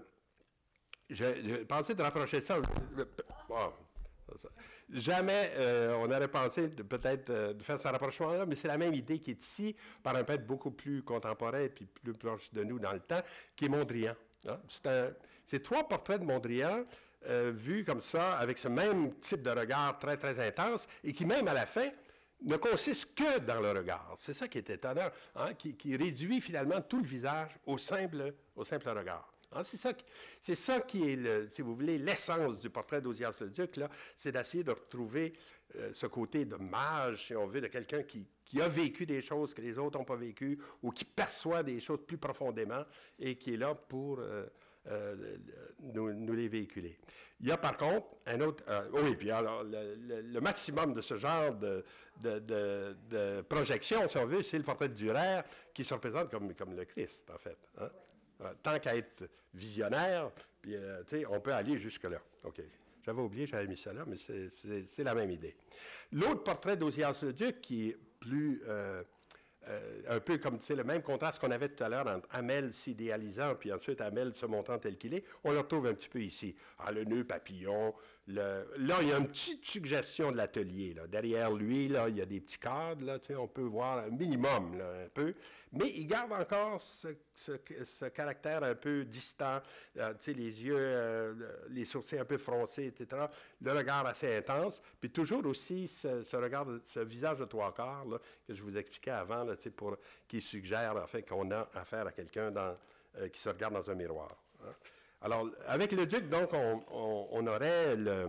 J'ai pensé de rapprocher ça. Bon, ça jamais euh, on aurait pensé peut-être euh, de faire ce rapprochement-là, mais c'est la même idée qui est ici, par un peintre beaucoup plus contemporain et puis plus proche de nous dans le temps, qui est Mondrian. Hein. C'est trois portraits de Mondrian euh, vus comme ça, avec ce même type de regard très, très intense, et qui, même à la fin, ne consiste que dans le regard. C'est ça qui est étonnant, hein, qui, qui réduit finalement tout le visage au simple, au simple regard. Hein, c'est ça, c'est ça qui est, le, si vous voulez, l'essence du portrait d'Ozias-le-Duc, là, c'est d'essayer de retrouver euh, ce côté de mage, si on veut, de quelqu'un qui, qui a vécu des choses que les autres n'ont pas vécues, ou qui perçoit des choses plus profondément, et qui est là pour euh, euh, nous, nous les véhiculer. Il y a par contre un autre... Euh, oui, puis alors, le, le, le maximum de ce genre de, de, de, de projection, si on veut, c'est le portrait de Dürer qui se représente comme, comme le Christ, en fait. Hein? Tant qu'à être visionnaire, puis, euh, tu sais, on peut aller jusque-là. OK. J'avais oublié, j'avais mis ça là, mais c'est la même idée. L'autre portrait d'Ozias-le-Duc, qui est plus... Euh, Euh, un peu comme, tu sais, le même contraste qu'on avait tout à l'heure entre Hamel s'idéalisant, puis ensuite Hamel se montrant tel qu'il est, on le retrouve un petit peu ici. Ah, le nœud papillon, le... là, il y a une petite suggestion de l'atelier. Derrière lui, là, il y a des petits cadres, là, tu sais, on peut voir un minimum, là, un peu, mais il garde encore ce, ce, ce caractère un peu distant, euh, tu sais, les yeux, euh, les sourcils un peu froncés, et cetera, le regard assez intense, puis toujours aussi ce, ce regard, ce visage de trois quarts, là, que je vous expliquais avant, là, pour, qui suggère en fait, qu'on a affaire à quelqu'un euh, qui se regarde dans un miroir. Hein. Alors, avec le Duc, donc, on, on, on, aurait le,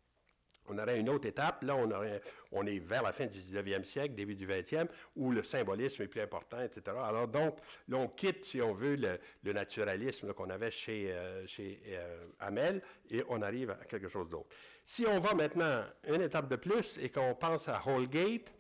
on aurait une autre étape. Là, on, aurait, on est vers la fin du dix-neuvième siècle, début du vingtième, où le symbolisme est plus important, et cetera. Alors, donc, là, on quitte, si on veut, le, le naturalisme qu'on avait chez, euh, chez euh, Hamel, et on arrive à quelque chose d'autre. Si on va maintenant une étape de plus et qu'on pense à Holgate,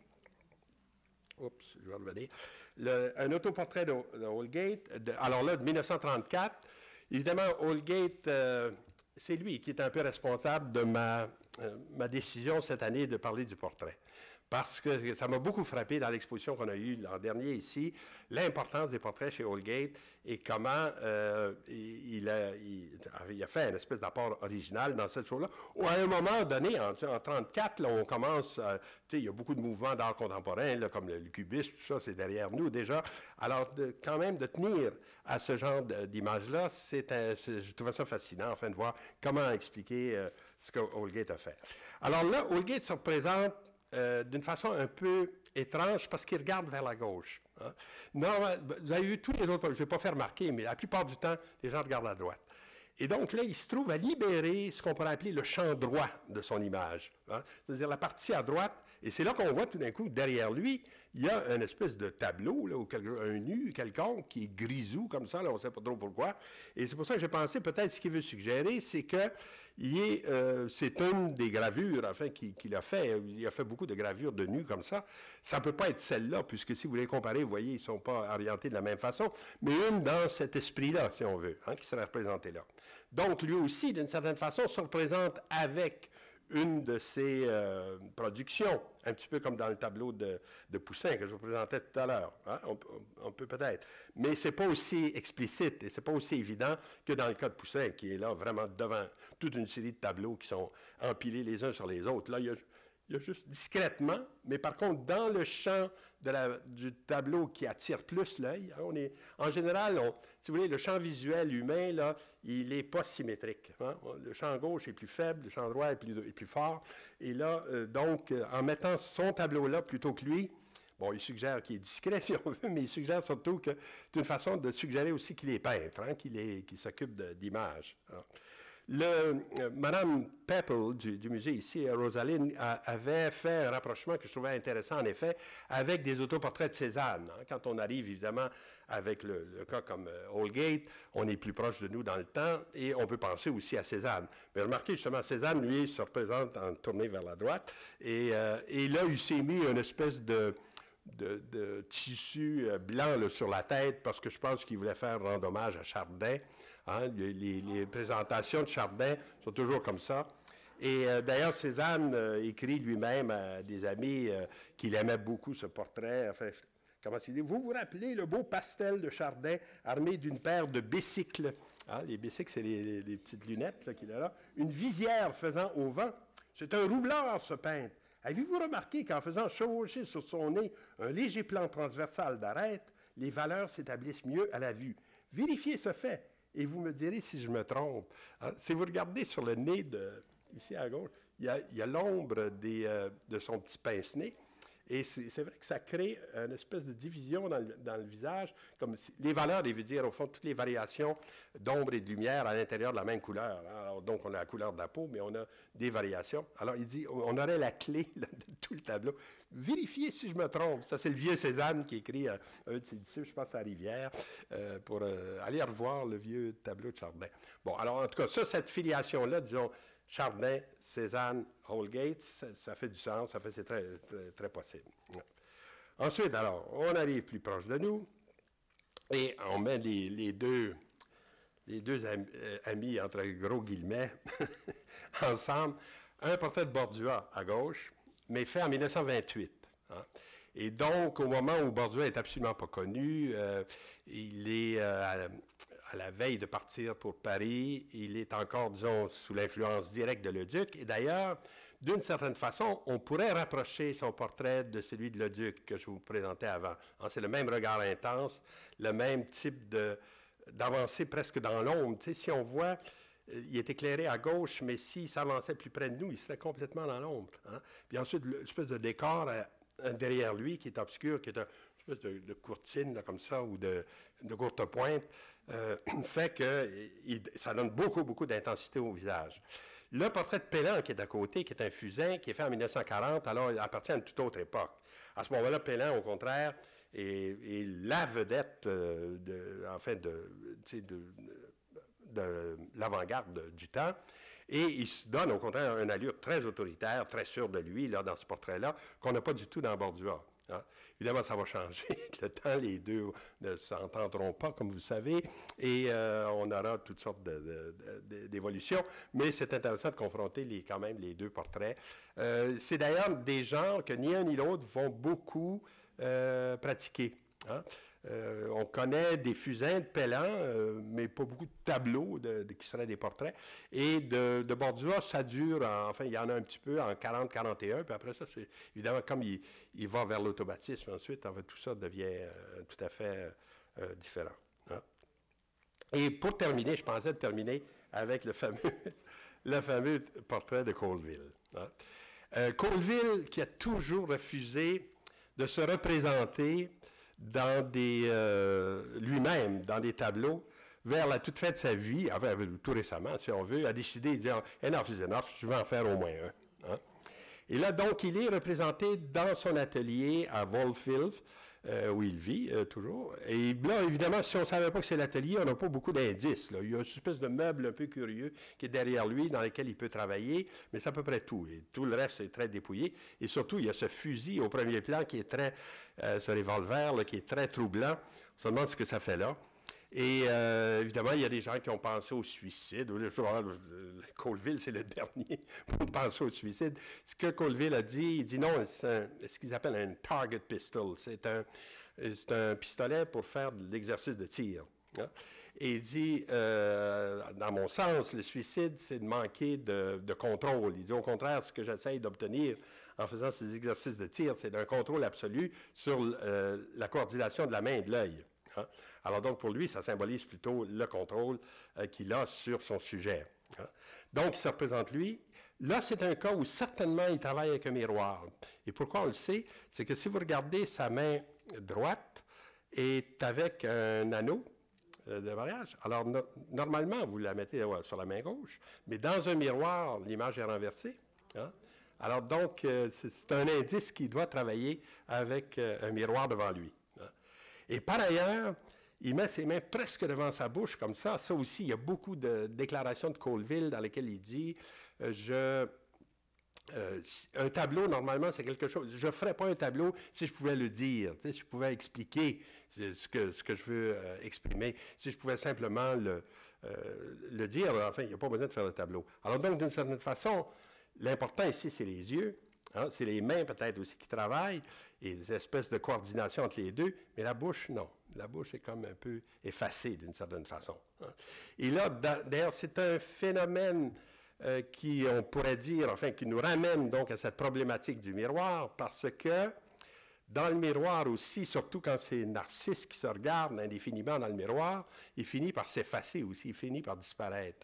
oups, je vais revenir. Le, un autoportrait de, de Holgate, de, alors là, de mille neuf cent trente-quatre. Évidemment, Holgate, euh, c'est lui qui est un peu responsable de ma, euh, ma décision cette année de parler du portrait. Parce que ça m'a beaucoup frappé dans l'exposition qu'on a eue l'an dernier ici, l'importance des portraits chez Holgate et comment euh, il, il, a, il, il a fait une espèce d'apport original dans cette chose-là. Ou à un moment donné, en, en trente-quatre, là, on commence, euh, tu sais, il y a beaucoup de mouvements d'art contemporain, là, comme le, le cubisme, tout ça, c'est derrière nous déjà. Alors, de, quand même, de tenir à ce genre d'image-là, je trouvais ça fascinant, enfin, de voir comment expliquer euh, ce que Holgate a fait. Alors là, Holgate se représente Euh, d'une façon un peu étrange parce qu'il regarde vers la gauche. Hein. Non, vous avez vu tous les autres, je ne vais pas faire remarquer, mais la plupart du temps, les gens regardent à droite. Et donc là, il se trouve à libérer ce qu'on pourrait appeler le champ droit de son image. Hein? C'est-à-dire la partie à droite, et c'est là qu'on voit tout d'un coup, derrière lui, il y a une espèce de tableau, là, ou quelque, un nu quelconque, qui est grisou comme ça, là, on ne sait pas trop pourquoi. Et c'est pour ça que j'ai pensé, peut-être, ce qu'il veut suggérer, c'est que il est, euh, c'est une des gravures, enfin, qu'il, qu'il a fait. Il a fait beaucoup de gravures de nus comme ça. Ça ne peut pas être celle-là, puisque si vous les comparez, vous voyez, ils ne sont pas orientés de la même façon, mais une dans cet esprit-là, si on veut, hein, qui serait représenté là. Donc, lui aussi, d'une certaine façon, se représente avec une de ses euh, productions, un petit peu comme dans le tableau de, de Poussin que je vous présentais tout à l'heure. Hein? On, on, on peut peut-être. Mais ce n'est pas aussi explicite et ce n'est pas aussi évident que dans le cas de Poussin, qui est là vraiment devant toute une série de tableaux qui sont empilés les uns sur les autres. Là, il y a, il y a juste discrètement, mais par contre, dans le champ de la, du tableau qui attire plus l'œil, hein, on est, en général, on, si vous voulez, le champ visuel humain, là, il n'est pas symétrique. Hein? Le champ gauche est plus faible, le champ droit est plus, est plus fort. Et là, euh, donc, euh, en mettant son tableau-là plutôt que lui, bon, il suggère qu'il est discret, si on veut, mais il suggère surtout que c'est une façon de suggérer aussi qu'il est peintre, hein, qu'il, est, qu'il s'occupe de, d'images. Hein. Le, euh, Madame Pepple du, du musée ici, Rosaline, a, avait fait un rapprochement que je trouvais intéressant, en effet, avec des autoportraits de Cézanne. Hein. Quand on arrive, évidemment, avec le, le cas comme euh, Holgate, on est plus proche de nous dans le temps et on peut penser aussi à Cézanne. Mais remarquez, justement, Cézanne, lui, se représente en tournée vers la droite et, euh, et là, il s'est mis une espèce de... De, de tissu blanc là, sur la tête parce que je pense qu'il voulait faire rendre hommage à Chardin. Hein? Les, les, les présentations de Chardin sont toujours comme ça. Et euh, d'ailleurs, Cézanne euh, écrit lui-même à des amis euh, qu'il aimait beaucoup ce portrait. Enfin, comment c'est dit? Vous vous rappelez le beau pastel de Chardin armé d'une paire de bicycles. Hein? Les bicycles, c'est les, les, les petites lunettes là, qu'il a là. Une visière faisant au vent. C'est un roublard, ce peintre. Avez-vous remarqué qu'en faisant chevaucher sur son nez un léger plan transversal d'arête, les valeurs s'établissent mieux à la vue? Vérifiez ce fait et vous me direz si je me trompe. Hein? Si vous regardez sur le nez, de, ici à gauche, il y a, il y a l'ombre des, euh, de son petit pince-nez. Et c'est, c'est vrai que ça crée une espèce de division dans le, dans le visage. Comme si, les valeurs, il veut dire, au fond, toutes les variations d'ombre et de lumière à l'intérieur de la même couleur. Alors, donc, on a la couleur de la peau, mais on a des variations. Alors, il dit, on aurait la clé là, de tout le tableau. Vérifiez si je me trompe. Ça, c'est le vieux Cézanne qui écrit euh, un de ses disciples, je pense, à Rivière, euh, pour euh, aller revoir le vieux tableau de Chardin. Bon, alors, en tout cas, ça, cette filiation-là, disons, Chardin, Cézanne, Holgate, ça, ça fait du sens, ça fait, c'est très, très, très possible. Ensuite, alors, on arrive plus proche de nous et on met les, les deux, les deux amis, euh, amis, entre gros guillemets, ensemble. Un portrait de Bordua à gauche, mais fait en mille neuf cent vingt-huit. Hein. Et donc, au moment où Bordua n'est absolument pas connu, euh, il est euh, à, à la veille de partir pour Paris. Il est encore, disons, sous l'influence directe de Leduc. Et d'ailleurs, d'une certaine façon, on pourrait rapprocher son portrait de celui de Leduc que je vous présentais avant. Hein, c'est le même regard intense, le même type de, d'avancée presque dans l'ombre. Tu sais, si on voit... Il est éclairé à gauche, mais s'il s'avançait plus près de nous, il serait complètement dans l'ombre. Hein? Puis ensuite, l'espèce de décor euh, derrière lui qui est obscur, qui est une espèce de, de courtine là, comme ça, ou de, de courte pointe, euh, fait que il, ça donne beaucoup, beaucoup d'intensité au visage. Le portrait de Pellan qui est à côté, qui est un fusain, qui est fait en mille neuf cent quarante, alors il appartient à une toute autre époque. À ce moment-là, Pellan, au contraire, est, est la vedette, euh, de, enfin, de, de, de de l'avant-garde du temps, et il se donne, au contraire, une allure très autoritaire, très sûre de lui, là, dans ce portrait-là, qu'on n'a pas du tout dans Bordua. Hein. Évidemment, ça va changer avec le temps, les deux ne s'entendront pas, comme vous savez, et euh, on aura toutes sortes de, de, de, d'évolutions, mais c'est intéressant de confronter les, quand même les deux portraits. Euh, c'est d'ailleurs des genres que ni un ni l'autre vont beaucoup euh, pratiquer. Hein. Euh, on connaît des fusains de Pellan, euh, mais pas beaucoup de tableaux de, de, qui seraient des portraits. Et de, de Bordua, ça dure, en, enfin, il y en a un petit peu en quarante quarante et un, puis après ça, c'est évidemment, comme il, il va vers l'autobaptisme ensuite, en fait, tout ça devient euh, tout à fait euh, différent. Hein? Et pour terminer, je pensais de terminer avec le fameux, le fameux portrait de Colville. Hein? Euh, Colville, qui a toujours refusé de se représenter dans des, euh, lui-même, dans des tableaux, vers la toute fin de sa vie, enfin, tout récemment, si on veut, a décidé de dire « enough is enough, je vais en faire au moins un. Hein? » Et là, donc, il est représenté dans son atelier à Wolfville, euh, où il vit euh, toujours. Et là, évidemment, si on ne savait pas que c'est l'atelier, on n'a pas beaucoup d'indices. Là. Il y a une espèce de meuble un peu curieux qui est derrière lui, dans lequel il peut travailler, mais c'est à peu près tout. Et tout le reste, c'est très dépouillé. Et surtout, il y a ce fusil au premier plan qui est très, euh, ce revolver là, qui est très troublant. On se demande ce que ça fait là. Et euh, évidemment, il y a des gens qui ont pensé au suicide. Colville, c'est le dernier pour penser au suicide. Ce que Colville a dit, il dit non, c'est ce qu'ils appellent un target pistol. C'est un, c'est un pistolet pour faire de l'exercice de tir. Hein? Et il dit, euh, dans mon sens, le suicide, c'est de manquer de, de contrôle. Il dit au contraire, ce que j'essaye d'obtenir en faisant ces exercices de tir, c'est d'un contrôle absolu sur euh, la coordination de la main et de l'œil. Hein? Alors donc, pour lui, ça symbolise plutôt le contrôle euh, qu'il a sur son sujet. Hein? Donc, il se représente lui. Là, c'est un cas où certainement il travaille avec un miroir. Et pourquoi on le sait? C'est que si vous regardez sa main droite est avec un anneau euh, de mariage. Alors, no- normalement, vous la mettez ouais, sur la main gauche, mais dans un miroir, l'image est renversée. Hein? Alors donc, euh, c'est, c'est un indice qui doit travailler avec euh, un miroir devant lui. Hein? Et par ailleurs, il met ses mains presque devant sa bouche, comme ça. Ça aussi, il y a beaucoup de déclarations de Colville dans lesquelles il dit euh, « je... Euh, un tableau, normalement, c'est quelque chose... Je ne ferais pas un tableau si je pouvais le dire, si je pouvais expliquer ce que, ce que je veux euh, exprimer, si je pouvais simplement le, euh, le dire. Enfin, il n'y a pas besoin de faire le tableau. Alors donc, d'une certaine façon, l'important ici, c'est les yeux. Hein, c'est les mains peut-être aussi qui travaillent et des espèces de coordination entre les deux, mais la bouche, non. La bouche est comme un peu effacée d'une certaine façon. Hein. Et là, d'ailleurs, c'est un phénomène euh, qui, on pourrait dire, enfin, qui nous ramène donc à cette problématique du miroir, parce que dans le miroir aussi, surtout quand c'est Narcisse qui se regarde indéfiniment dans le miroir, il finit par s'effacer aussi, il finit par disparaître.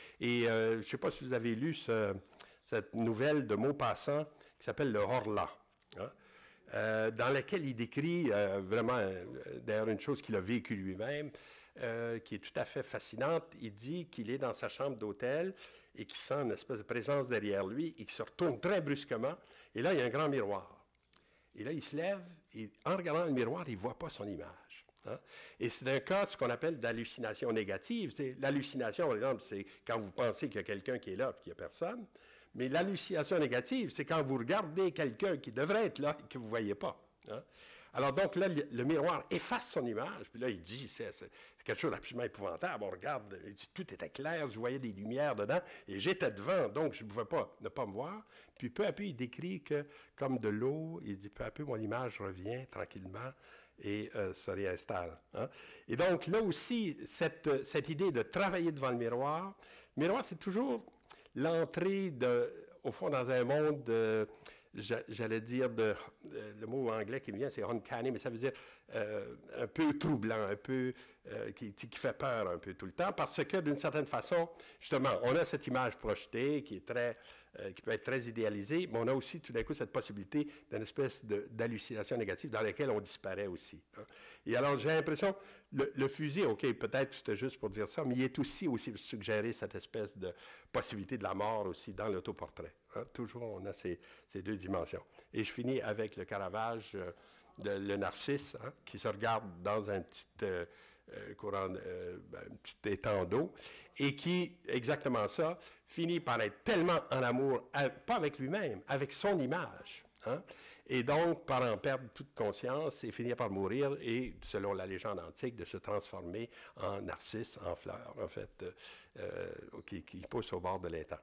Et euh, je ne sais pas si vous avez lu ce, cette nouvelle de Maupassant qui s'appelle Le Horla, hein, euh, dans laquelle il décrit euh, vraiment, euh, d'ailleurs, une chose qu'il a vécue lui-même, euh, qui est tout à fait fascinante. Il dit qu'il est dans sa chambre d'hôtel et qu'il sent une espèce de présence derrière lui et qu'il se retourne très brusquement. Et là, il y a un grand miroir. Et là, il se lève et en regardant le miroir, il ne voit pas son image. Hein? Et c'est un cas de ce qu'on appelle d'hallucination négative. C'est, l'hallucination, par exemple, c'est quand vous pensez qu'il y a quelqu'un qui est là et qu'il n'y a personne. Mais l'hallucination négative, c'est quand vous regardez quelqu'un qui devrait être là et que vous ne voyez pas. Hein? Alors donc là, le, le miroir efface son image. Puis là, il dit, c'est, c'est quelque chose d'absolument épouvantable. On regarde, il dit, tout était clair, je voyais des lumières dedans, et j'étais devant, donc je ne pouvais pas ne pas me voir. Puis peu à peu, il décrit que, comme de l'eau, il dit, peu à peu, mon image revient tranquillement et euh, se réinstalle. Hein? Et donc là aussi, cette, cette idée de travailler devant le miroir, le miroir, c'est toujours l'entrée, de, au fond, dans un monde, euh, j'allais dire, de, euh, le mot anglais qui me vient, c'est uncanny, mais ça veut dire euh, un peu troublant, un peu, euh, qui, qui fait peur un peu tout le temps, parce que d'une certaine façon, justement, on a cette image projetée qui est très, euh, qui peut être très idéalisée, mais on a aussi tout d'un coup cette possibilité d'une espèce de, d'hallucination négative dans laquelle on disparaît aussi. Hein. Et alors, j'ai l'impression, le, le fusil, OK, peut-être que c'était juste pour dire ça, mais il est aussi, aussi pour suggérer cette espèce de possibilité de la mort aussi dans l'autoportrait. Hein. Toujours, on a ces, ces deux dimensions. Et je finis avec le Caravage euh, de le Narcisse, hein, qui se regarde dans un petit euh, euh, courant, euh, un petit étang d'eau, et qui, exactement ça, finit par être tellement en amour, à, pas avec lui-même, avec son image. Hein, et donc, par en perdre toute conscience et finir par mourir, et, selon la légende antique, de se transformer en narcisse, en fleur, en fait, euh, qui, qui pousse au bord de l'étang.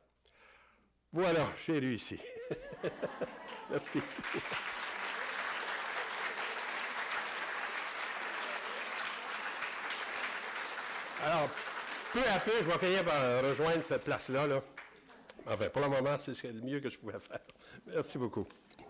Voilà, j'ai réussi. Merci. Alors, peu à peu, je vais finir par rejoindre cette place-là. Là. Enfin, pour le moment, c'est le mieux que je pouvais faire. Merci beaucoup.